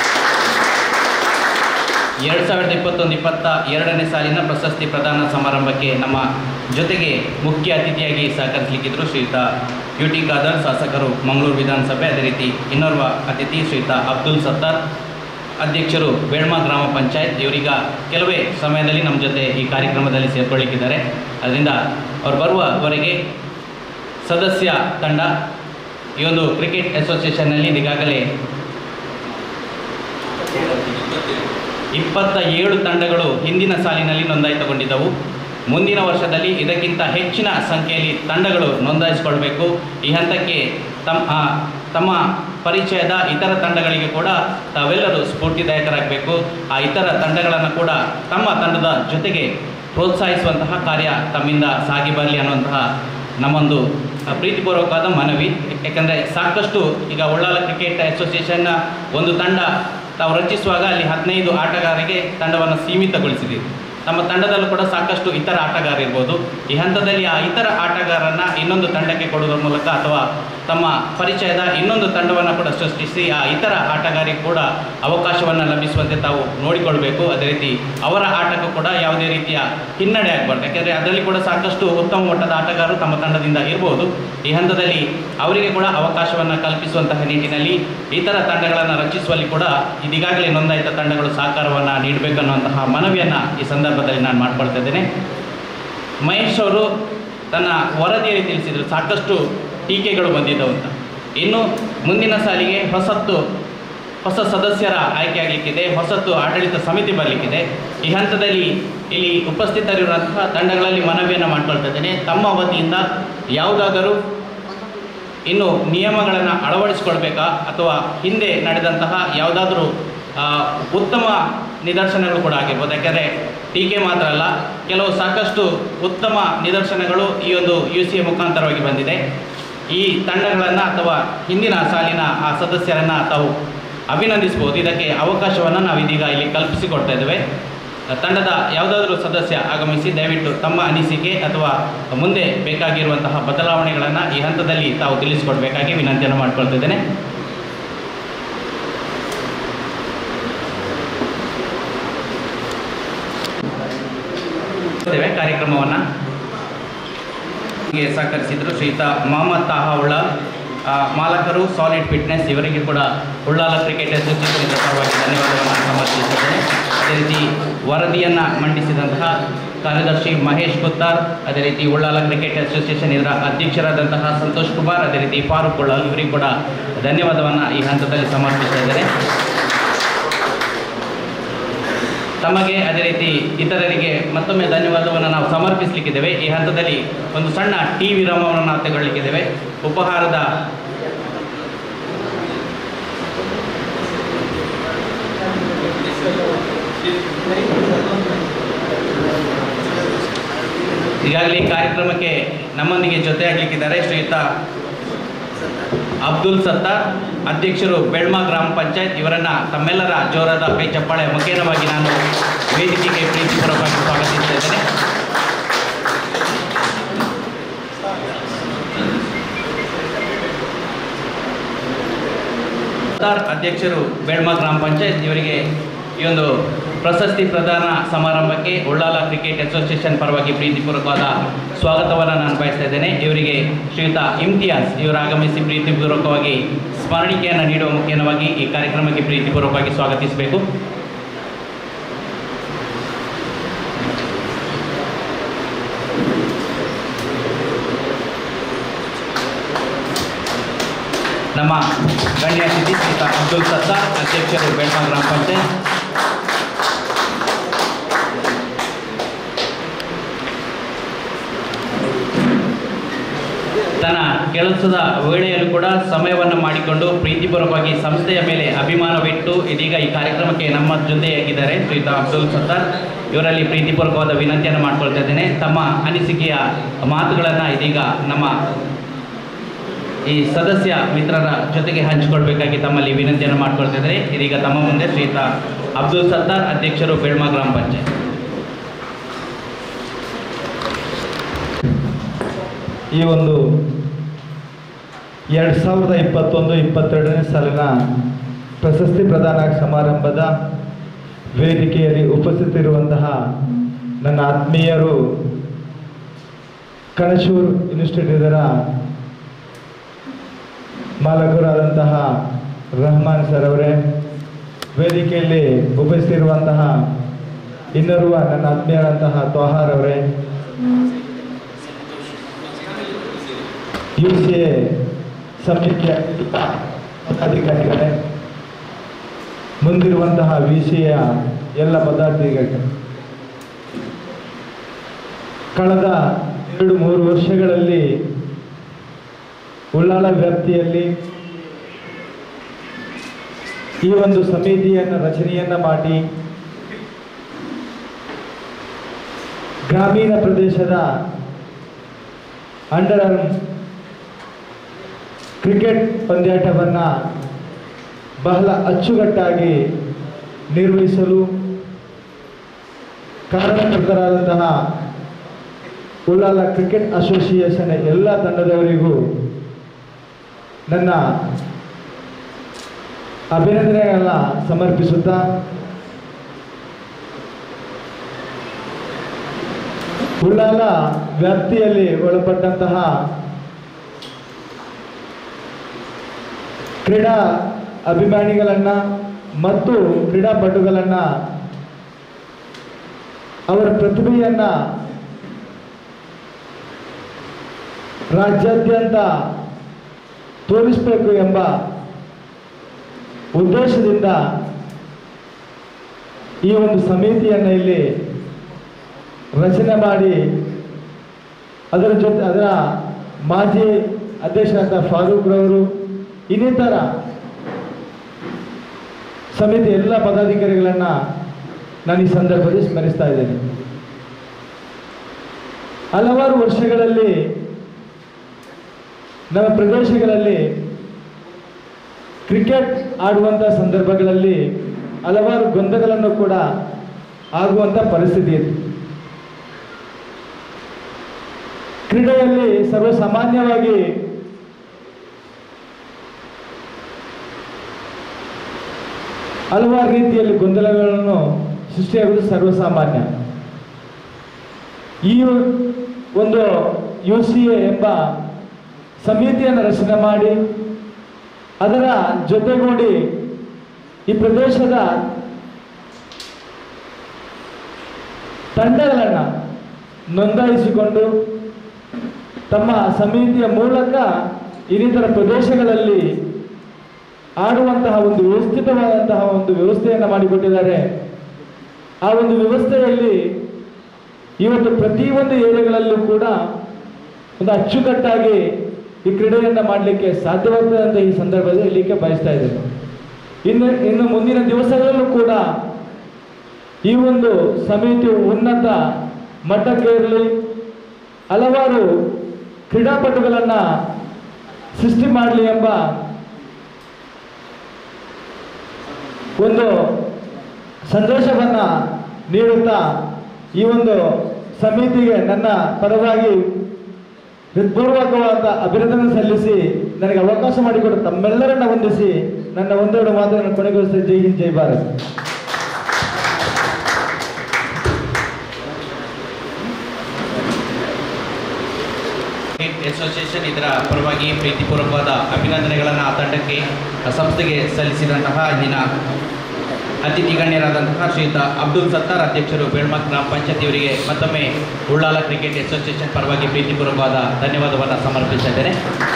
ಎರಡು ಸಾವಿರದ ಇಪ್ಪತ್ತೊಂದು ಇಪ್ಪತ್ತ ಎರಡನೇ ಸಾಲಿನ ಪ್ರಶಸ್ತಿ ಪ್ರದಾನ ಸಮಾರಂಭಕ್ಕೆ ನಮ್ಮ ಜೊತೆಗೆ ಮುಖ್ಯ ಅತಿಥಿಯಾಗಿ ಸಹಕರಿಸಲಿಕ್ಕಿದ್ರು ಶ್ರೀಯುತ ಯು ಟಿ ಖಾದರ್, ಶಾಸಕರು ಮಂಗಳೂರು ವಿಧಾನಸಭೆ. ಅದೇ ರೀತಿ ಇನ್ನೋರ್ವ ಅತಿಥಿ ಶ್ರೀಯುತ ಅಬ್ದುಲ್ ಸತ್ತಾರ್, ಅಧ್ಯಕ್ಷರು ಬೇಳ್ಮ ಗ್ರಾಮ ಪಂಚಾಯತ್. ಇವರೀಗ ಕೆಲವೇ ಸಮಯದಲ್ಲಿ ನಮ್ಮ ಜೊತೆ ಈ ಕಾರ್ಯಕ್ರಮದಲ್ಲಿ ಸೇರ್ಕೊಳ್ಳಿಕ್ಕಿದ್ದಾರೆ. ಅದರಿಂದ ಅವರು ಬರುವವರೆಗೆ ಸದಸ್ಯ ತಂಡ ಈ ಒಂದು ಕ್ರಿಕೆಟ್ ಅಸೋಸಿಯೇಷನ್ನಲ್ಲಿ ಈಗಾಗಲೇ ಇಪ್ಪತ್ತ ಏಳು ತಂಡಗಳು ಹಿಂದಿನ ಸಾಲಿನಲ್ಲಿ ನೋಂದಾಯಿತಗೊಂಡಿದ್ದವು. ಮುಂದಿನ ವರ್ಷದಲ್ಲಿ ಇದಕ್ಕಿಂತ ಹೆಚ್ಚಿನ ಸಂಖ್ಯೆಯಲ್ಲಿ ತಂಡಗಳು ನೋಂದಾಯಿಸಿಕೊಳ್ಬೇಕು. ಈ ಹಂತಕ್ಕೆ ತಮ್ಮ ತಮ್ಮ ಪರಿಚಯದ ಇತರ ತಂಡಗಳಿಗೆ ಕೂಡ ತಾವೆಲ್ಲರೂ ಸ್ಫೂರ್ತಿದಾಯಕರಾಗಬೇಕು. ಆ ಇತರ ತಂಡಗಳನ್ನು ಕೂಡ ತಮ್ಮ ತಂಡದ ಜೊತೆಗೆ ಪ್ರೋತ್ಸಾಹಿಸುವಂತಹ ಕಾರ್ಯ ತಮ್ಮಿಂದ ಸಾಗಿ ಬರಲಿ ಅನ್ನುವಂತಹ ನಮ್ಮೊಂದು ಪ್ರೀತಿಪೂರ್ವಕವಾದ ಮನವಿ. ಯಾಕಂದರೆ ಸಾಕಷ್ಟು ಈಗ ಉಳ್ಳಾಲ ಕ್ರಿಕೆಟ್ ಅಸೋಸಿಯೇಷನ್ನ ಒಂದು ತಂಡ ತಾವು ರಚಿಸುವಾಗ ಅಲ್ಲಿ ಹದಿನೈದು ಆಟಗಾರರಿಗೆ ತಂಡವನ್ನು ಸೀಮಿತಗೊಳಿಸಿದ್ದೀವಿ. ತಮ್ಮ ತಂಡದಲ್ಲೂ ಕೂಡ ಸಾಕಷ್ಟು ಇತರ ಆಟಗಾರ ಇರ್ಬೋದು. ಈ ಹಂತದಲ್ಲಿ ಆ ಇತರ ಆಟಗಾರರನ್ನು ಇನ್ನೊಂದು ತಂಡಕ್ಕೆ ಕೊಡುವುದರ ಮೂಲಕ ಅಥವಾ ತಮ್ಮ ಪರಿಚಯದ ಇನ್ನೊಂದು ತಂಡವನ್ನು ಕೂಡ ಸೃಷ್ಟಿಸಿ ಆ ಇತರ ಆಟಗಾರರಿಗೆ ಕೂಡ ಅವಕಾಶವನ್ನು ಲಭಿಸುವಂತೆ ತಾವು ನೋಡಿಕೊಳ್ಬೇಕು. ಅದೇ ರೀತಿ ಅವರ ಆಟಕ್ಕೂ ಕೂಡ ಯಾವುದೇ ರೀತಿಯ ಹಿನ್ನಡೆ ಆಗಬಾರ್ದು. ಯಾಕೆಂದರೆ ಅದರಲ್ಲಿ ಕೂಡ ಸಾಕಷ್ಟು ಉತ್ತಮ ಮಟ್ಟದ ಆಟಗಾರರು ತಮ್ಮ ತಂಡದಿಂದ ಇರ್ಬೋದು. ಈ ಹಂತದಲ್ಲಿ ಅವರಿಗೆ ಕೂಡ ಅವಕಾಶವನ್ನು ಕಲ್ಪಿಸುವಂತಹ ನಿಟ್ಟಿನಲ್ಲಿ ಇತರ ತಂಡಗಳನ್ನು ರಚಿಸುವಲ್ಲಿ ಕೂಡ ಇದೀಗಾಗಲೇ ನೋಂದಾಯಿತ ತಂಡಗಳು ಸಹಕಾರವನ್ನು ನೀಡಬೇಕನ್ನುವಂತಹ ಮನವಿಯನ್ನು ಈ ಸಂದರ್ಭದಲ್ಲಿ ನಾನು ಮಾಡ್ಕೊಳ್ತಾ ಇದ್ದೇನೆ. ಮಹೇಶ್ ಅವರು ತನ್ನ ವರದಿಯಲ್ಲಿ ತಿಳಿಸಿದರು ಸಾಕಷ್ಟು ಟೀಕೆಗಳು ಬಂದಿದ್ದವು ಅಂತ. ಇನ್ನು ಮುಂದಿನ ಸಾಲಿಗೆ ಹೊಸತ್ತು ಹೊಸ ಸದಸ್ಯರ ಆಯ್ಕೆ ಆಗಲಿಕ್ಕಿದೆ, ಹೊಸತ್ತು ಆಡಳಿತ ಸಮಿತಿ ಬರಲಿಕ್ಕಿದೆ. ಈ ಹಂತದಲ್ಲಿ ಇಲ್ಲಿ ಉಪಸ್ಥಿತರಿರುವಂತಹ ತಂಡಗಳಲ್ಲಿ ಮನವಿಯನ್ನು ಮಾಡ್ಕೊಳ್ತಾ ಇದ್ದೇನೆ. ತಮ್ಮ ವತಿಯಿಂದ ಯಾವುದಾದರೂ ಇನ್ನು ನಿಯಮಗಳನ್ನು ಅಳವಡಿಸಿಕೊಳ್ಬೇಕಾ ಅಥವಾ ಹಿಂದೆ ನಡೆದಂತಹ ಯಾವುದಾದ್ರೂ ಉತ್ತಮ ನಿದರ್ಶನಗಳು ಕೂಡ ಆಗಿರ್ಬೋದು. ಯಾಕೆಂದರೆ ಟೀಕೆ ಮಾತ್ರ ಅಲ್ಲ, ಕೆಲವು ಸಾಕಷ್ಟು ಉತ್ತಮ ನಿದರ್ಶನಗಳು ಈ ಒಂದು ಯು ಸಿ ಎ ಮುಖಾಂತರವಾಗಿ ಬಂದಿದೆ. ಈ ತಂಡಗಳನ್ನು ಅಥವಾ ಹಿಂದಿನ ಸಾಲಿನ ಆ ಸದಸ್ಯರನ್ನು ತಾವು ಅಭಿನಂದಿಸ್ಬೋದು. ಇದಕ್ಕೆ ಅವಕಾಶವನ್ನು ನಾವು ಇದೀಗ ಇಲ್ಲಿ ಕಲ್ಪಿಸಿಕೊಡ್ತಾ ಇದ್ದೇವೆ. ತಂಡದ ಯಾವುದಾದ್ರೂ ಸದಸ್ಯ ಆಗಮಿಸಿ ದಯವಿಟ್ಟು ತಮ್ಮ ಅನಿಸಿಕೆ ಅಥವಾ ಮುಂದೆ ಬೇಕಾಗಿರುವಂತಹ ಬದಲಾವಣೆಗಳನ್ನು ಈ ಹಂತದಲ್ಲಿ ತಾವು ತಿಳಿಸಿಕೊಡ್ಬೇಕಾಗಿ ವಿನಂತಿಯನ್ನು ಮಾಡಿಕೊಳ್ತಿದ್ದೇನೆ. ಕಾರ್ಯಕ್ರಮವನ್ನು ಸಹಕರಿಸಿದರು ಶ್ರೀಯುತ ಮೊಹಮ್ಮದ್ ತಾಹಾ ಉಳ್ಳಾಲ್, ಮಾಲಕರು ಸಾಲಿಡ್ ಫಿಟ್ನೆಸ್, ಇವರಿಗೆ ಕೂಡ ಉಳ್ಳಾಲ ಕ್ರಿಕೆಟ್ ಅಸೋಸಿಯೇಷನ್ ಪರವಾಗಿ ಧನ್ಯವಾದವನ್ನು ಸಮರ್ಪಿಸುತ್ತೇನೆ. ಅದೇ ರೀತಿ ವರದಿಯನ್ನು ಮಂಡಿಸಿದಂತಹ ಕಾರ್ಯದರ್ಶಿ ಮಹೇಶ್ ಗುತ್ತಾರ್, ಅದೇ ರೀತಿ ಉಳ್ಳಾಲ ಕ್ರಿಕೆಟ್ ಅಸೋಸಿಯೇಷನ್ ಇದರ ಅಧ್ಯಕ್ಷರಾದಂತಹ ಸಂತೋಷ್ ಕುಮಾರ್, ಅದೇ ರೀತಿ ಫಾರೂಕ್ ಉಳ್ಳಾಲ್, ಇವರಿಗೆ ಕೂಡ ಧನ್ಯವಾದವನ್ನು ಈ ಹಂತದಲ್ಲಿ ಸಮರ್ಪಿಸ್ತಾ ಇದ್ದೇನೆ. ತಮಗೆ ಅದೇ ರೀತಿ ಇತರರಿಗೆ ಮತ್ತೊಮ್ಮೆ ಧನ್ಯವಾದವನ್ನು ನಾವು ಸಮರ್ಪಿಸಲಿಕ್ಕಿದ್ದೇವೆ. ಈ ಹಂತದಲ್ಲಿ ಒಂದು ಸಣ್ಣ ಟಿ ವಿರಾಮವನ್ನು ನಾವು ತೆಗೊಳ್ಳಿಕ್ಕಿದ್ದೇವೆ. ಉಪಹಾರದ ಈಗಾಗಲೇ ಈ ಕಾರ್ಯಕ್ರಮಕ್ಕೆ ನಮ್ಮೊಂದಿಗೆ ಜೊತೆಯಾಗಲಿಕ್ಕಿದ್ದಾರೆ ಶ್ರೀಯುತ ಅಬ್ದುಲ್ ಸತ್ತಾರ್, ಅಧ್ಯಕ್ಷರು ಬೇಳ್ಮ ಗ್ರಾಮ ಪಂಚಾಯತ್. ಇವರನ್ನು ತಮ್ಮೆಲ್ಲರ ಜೋರಾದ ಕೈ ಚಪ್ಪಾಳೆ ಮುಖೇನವಾಗಿ ನಾನು ವೇದಿಕೆಗೆ ಪ್ರೀತಿಪೂರ್ವಕವಾಗಿ ಸ್ವಾಗತಿಸ್ತಾ ಇದ್ದೇನೆ. ಸತ್ತಾರ್ ಅಧ್ಯಕ್ಷರು ಬೇಳ್ಮ ಗ್ರಾಮ ಪಂಚಾಯತ್ ಇವರಿಗೆ ಈ ಒಂದು ಪ್ರಶಸ್ತಿ ಪ್ರದಾನ ಸಮಾರಂಭಕ್ಕೆ ಉಳ್ಳಾಲ ಕ್ರಿಕೆಟ್ ಅಸೋಸಿಯೇಷನ್ ಪರವಾಗಿ ಪ್ರೀತಿಪೂರ್ವಕವಾದ ಸ್ವಾಗತವನ್ನು ನಾನು ಬಯಸ್ತಾ ಇದ್ದೇನೆ. ಇವರಿಗೆ ಶ್ರೀಯುತ ಇಮ್ತಿಯಾಜ್ ಇವರು ಆಗಮಿಸಿ ಪ್ರೀತಿಪೂರ್ವಕವಾಗಿ ಸ್ಮರಣಿಕೆಯನ್ನು ನೀಡುವ ಮುಖೇನವಾಗಿ ಈ ಕಾರ್ಯಕ್ರಮಕ್ಕೆ ಪ್ರೀತಿಪೂರ್ವಕವಾಗಿ ಸ್ವಾಗತಿಸಬೇಕು. ನಮ್ಮ ಗಣ್ಯ ಅತಿಥಿ ಶ್ರೀಯುತ ಅಬ್ದುಲ್ ಸತ್ತಾರ್ ಅಧ್ಯಕ್ಷರು ಬೇಳ್ಮ ಗ್ರಾಮ ಪಂಚಾಯತ್. ತನ್ನ ಕೆಲಸದ ವೇಳೆಯಲ್ಲೂ ಕೂಡ ಸಮಯವನ್ನು ಮಾಡಿಕೊಂಡು ಪ್ರೀತಿಪೂರ್ವಕವಾಗಿ ಸಂಸ್ಥೆಯ ಮೇಲೆ ಅಭಿಮಾನವಿಟ್ಟು ಇದೀಗ ಈ ಕಾರ್ಯಕ್ರಮಕ್ಕೆ ನಮ್ಮ ಜೊತೆಯಾಗಿದ್ದಾರೆ ಶ್ರೀಯುತ ಅಬ್ದುಲ್ ಸತ್ತಾರ್. ಇವರಲ್ಲಿ ಪ್ರೀತಿಪೂರ್ವಕವಾದ ವಿನಂತಿಯನ್ನು ಮಾಡ್ಕೊಳ್ತಾ ಇದ್ದೇನೆ. ತಮ್ಮ ಅನಿಸಿಕೆಯ ಮಾತುಗಳನ್ನು ಇದೀಗ ನಮ್ಮ ಈ ಸದಸ್ಯ ಮಿತ್ರರ ಜೊತೆಗೆ ಹಂಚಿಕೊಳ್ಬೇಕಾಗಿ ತಮ್ಮಲ್ಲಿ ವಿನಂತಿಯನ್ನು ಮಾಡ್ಕೊಳ್ತಾ ಇದ್ದಾರೆ. ಇದೀಗ ತಮ್ಮ ಮುಂದೆ ಶ್ರೀಯುತ ಅಬ್ದುಲ್ ಸತ್ತಾರ್ ಅಧ್ಯಕ್ಷರು ಬೇಳ್ಮ ಗ್ರಾಮ ಪಂಚಾಯತ್. ಈ ಒಂದು ಎರಡು ಸಾವಿರದ ಇಪ್ಪತ್ತೊಂದು ಇಪ್ಪತ್ತೆರಡನೇ ಸಾಲಿನ ಪ್ರಶಸ್ತಿ ಪ್ರದಾನ ಸಮಾರಂಭದ ವೇದಿಕೆಯಲ್ಲಿ ಉಪಸ್ಥಿತಿರುವಂತಹ ನನ್ನ ಆತ್ಮೀಯರು, ಕಣಶೂರು ಇನ್ಸ್ಟಿಟ್ಯೂಟ್ ಇದರ ಮಾಲಕರಾದಂತಹ ರಹಮಾನ್ ಸರ್ ಅವರೇ, ವೇದಿಕೆಯಲ್ಲಿ ಉಪಸ್ಥಿತಿರುವಂತಹ ಇನ್ನೋರ್ವ ನನ್ನ ಆತ್ಮೀಯರಾದಂತಹ ತ್ವಾಹಾರ್ ಅವರೇ, ಯು ಸಿ ಎ ಸಮಿತಿಯ ಅಧಿಕಾರಿಗಳೇ, ಮುಂದಿರುವಂತಹ ವಿ ಸಿಯ ಎಲ್ಲ ಪದಾಧಿಕಾರಿಗಳು, ಕಳೆದ ಎರಡು ಮೂರು ವರ್ಷಗಳಲ್ಲಿ ಉಳ್ಳಾಲ ವ್ಯಾಪ್ತಿಯಲ್ಲಿ ಈ ಒಂದು ಸಮಿತಿಯನ್ನು ರಚನೆಯನ್ನು ಮಾಡಿ ಗ್ರಾಮೀಣ ಪ್ರದೇಶದ ಅಂಡರ್ ಕ್ರಿಕೆಟ್ ಪಂದ್ಯಾಟವನ್ನು ಬಹಳ ಅಚ್ಚುಕಟ್ಟಾಗಿ ನಿರ್ವಹಿಸಲು ಕಾರಣಕರ್ತರಾದಂತಹ ಉಳ್ಳಾಲ ಕ್ರಿಕೆಟ್ ಅಸೋಸಿಯೇಷನ್ ಎಲ್ಲ ತಂಡದವರಿಗೂ ನನ್ನ ಅಭಿನಂದನೆಗಳನ್ನು ಸಮರ್ಪಿಸುತ್ತಾ ಉಳ್ಳಾಲ ವ್ಯಾಪ್ತಿಯಲ್ಲಿ ಒಳಪಟ್ಟಂತಹ ಕ್ರೀಡಾ ಅಭಿಮಾನಿಗಳನ್ನು ಮತ್ತು ಕ್ರೀಡಾಪಟುಗಳನ್ನು ಅವರ ಪ್ರತಿಭೆಯನ್ನು ರಾಜ್ಯಾದ್ಯಂತ ತೋರಿಸಬೇಕು ಎಂಬ ಉದ್ದೇಶದಿಂದ ಈ ಒಂದು ಸಮಿತಿಯನ್ನು ಇಲ್ಲಿ ರಚನೆ ಮಾಡಿ ಅದರ ಜೊತೆ ಅದರ ಮಾಜಿ ಅಧ್ಯಕ್ಷರಾದ ಫಾರೂಕ್ ರವರು ಇನ್ನಿತರ ಸಮಿತಿ ಎಲ್ಲ ಪದಾಧಿಕಾರಿಗಳನ್ನು ನಾನು ಈ ಸಂದರ್ಭದಲ್ಲಿ ಸ್ಮರಿಸ್ತಾ ಇದ್ದೇನೆ. ಹಲವಾರು ವರ್ಷಗಳಲ್ಲಿ ನಮ್ಮ ಪ್ರದೇಶಗಳಲ್ಲಿ ಕ್ರಿಕೆಟ್ ಆಡುವಂಥ ಸಂದರ್ಭಗಳಲ್ಲಿ ಹಲವಾರು ಗೊಂದಲಗಳನ್ನು ಕೂಡ ಆಗುವಂಥ ಪರಿಸ್ಥಿತಿ ಇತ್ತು. ಕ್ರೀಡೆಯಲ್ಲಿ ಸರ್ವಸಾಮಾನ್ಯವಾಗಿ ಹಲವಾರು ರೀತಿಯಲ್ಲಿ ಗೊಂದಲಗಳನ್ನು ಸೃಷ್ಟಿಯಾಗುವುದು ಸರ್ವಸಾಮಾನ್ಯ. ಈ ಒಂದು ಯು ಸಿ ಎ ಎಂಬ ಸಮಿತಿಯನ್ನು ರಚನೆ ಮಾಡಿ ಅದರ ಜೊತೆಗೂಡಿ ಈ ಪ್ರದೇಶದ ತಂಡಗಳನ್ನು ನೋಂದಾಯಿಸಿಕೊಂಡು ತಮ್ಮ ಸಮಿತಿಯ ಮೂಲಕ ಇನ್ನಿತರ ಪ್ರದೇಶಗಳಲ್ಲಿ ಆಡುವಂತಹ ಒಂದು ವ್ಯವಸ್ಥಿತವಾದಂತಹ ಒಂದು ವ್ಯವಸ್ಥೆಯನ್ನು ಮಾಡಿಕೊಟ್ಟಿದ್ದಾರೆ. ಆ ಒಂದು ವ್ಯವಸ್ಥೆಯಲ್ಲಿ ಇವತ್ತು ಪ್ರತಿಯೊಂದು ಏರಿಯಾಗಳಲ್ಲೂ ಕೂಡ ಒಂದು ಅಚ್ಚುಕಟ್ಟಾಗಿ ಈ ಕ್ರೀಡೆಯನ್ನು ಮಾಡಲಿಕ್ಕೆ ಸಾಧ್ಯವಾಗ್ತದೆ ಅಂತ ಈ ಸಂದರ್ಭದಲ್ಲಿ ಹೇಳಲಿಕ್ಕೆ ಬಯಸ್ತಾ ಇದ್ದೇನೆ. ಇನ್ನು ಇನ್ನು ಮುಂದಿನ ದಿವಸಗಳಲ್ಲೂ ಕೂಡ ಈ ಒಂದು ಸಮಿತಿಯು ಉನ್ನತ ಮಟ್ಟಕ್ಕೇರಲಿ, ಹಲವಾರು ಕ್ರೀಡಾಪಟುಗಳನ್ನು ಸೃಷ್ಟಿ ಮಾಡಲಿ ಎಂಬ ಒಂದು ಸಂದೇಶವನ್ನು ನೀಡುತ್ತಾ ಈ ಒಂದು ಸಮಿತಿಗೆ ನನ್ನ ಪರವಾಗಿ ಹೃತ್ಪೂರ್ವಕವಾದ ಅಭಿನಂದನೆ ಸಲ್ಲಿಸಿ ನನಗೆ ಅವಕಾಶ ಮಾಡಿಕೊಟ್ಟು ತಮ್ಮೆಲ್ಲರನ್ನ ವಂದಿಸಿ ನನ್ನ ಒಂದೆರಡು ಮಾತುಗಳನ್ನು ಕೊನೆಗೊಳಿಸಿದ ಜೈ ಹಿಂದ್ ಜೈ ಭಾರತ್. ಅಸೋಸಿಯೇಷನ್ ಇದರ ಪರವಾಗಿ ಪ್ರೀತಿಪೂರ್ವಕವಾದ ಅಭಿನಂದನೆಗಳನ್ನು ಆ ತಂಡಕ್ಕೆ ಆ ಸಂಸ್ಥೆಗೆ ಸಲ್ಲಿಸಿದಂತಹ ಇಲ್ಲಿನ ಅತಿಥಿ ಗಣ್ಯರಾದಂತಹ ಶ್ರೀಯುತ ಅಬ್ದುಲ್ ಸತ್ತಾರ್ ಅಧ್ಯಕ್ಷರು ಬೇಳ್ಮಕ್ ಗ್ರಾಮ ಪಂಚಾಯತಿಯವರಿಗೆ ಮತ್ತೊಮ್ಮೆ ಉಳ್ಳಾಲ ಕ್ರಿಕೆಟ್ ಅಸೋಸಿಯೇಷನ್ ಪರವಾಗಿ ಪ್ರೀತಿಪೂರ್ವಕವಾದ ಧನ್ಯವಾದವನ್ನು ಸಮರ್ಪಿಸಿದ್ದೇನೆ.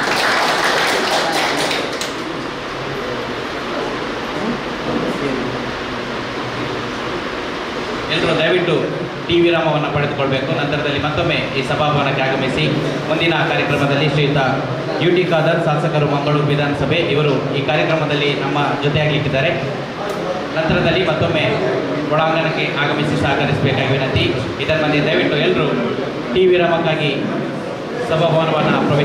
ಎಲ್ಲರೂ ದಯವಿಟ್ಟು ಟಿ ವಿರಾಮವನ್ನು ಪಡೆದುಕೊಳ್ಬೇಕು. ನಂತರದಲ್ಲಿ ಮತ್ತೊಮ್ಮೆ ಈ ಸಭಾಭವನಕ್ಕೆ ಆಗಮಿಸಿ ಮುಂದಿನ ಕಾರ್ಯಕ್ರಮದಲ್ಲಿ ಶ್ರೀಯುತ ಯು ಟಿ ಖಾದರ್ ಶಾಸಕರು ಮಂಗಳೂರು ವಿಧಾನಸಭೆ ಇವರು ಈ ಕಾರ್ಯಕ್ರಮದಲ್ಲಿ ನಮ್ಮ ಜೊತೆಯಾಗಲಿಕ್ಕಿದ್ದಾರೆ. ನಂತರದಲ್ಲಿ ಮತ್ತೊಮ್ಮೆ ಒಳಾಂಗಣಕ್ಕೆ ಆಗಮಿಸಿ ಸಹಕರಿಸಬೇಕಾಗಿ ವಿನಂತಿ. ಇದರ ಮಧ್ಯೆ ದಯವಿಟ್ಟು ಎಲ್ಲರೂ ಟಿ ವಿರಾಮಕ್ಕಾಗಿ ಸಭಾಭವನವನ್ನು ಪ್ರವೇಶ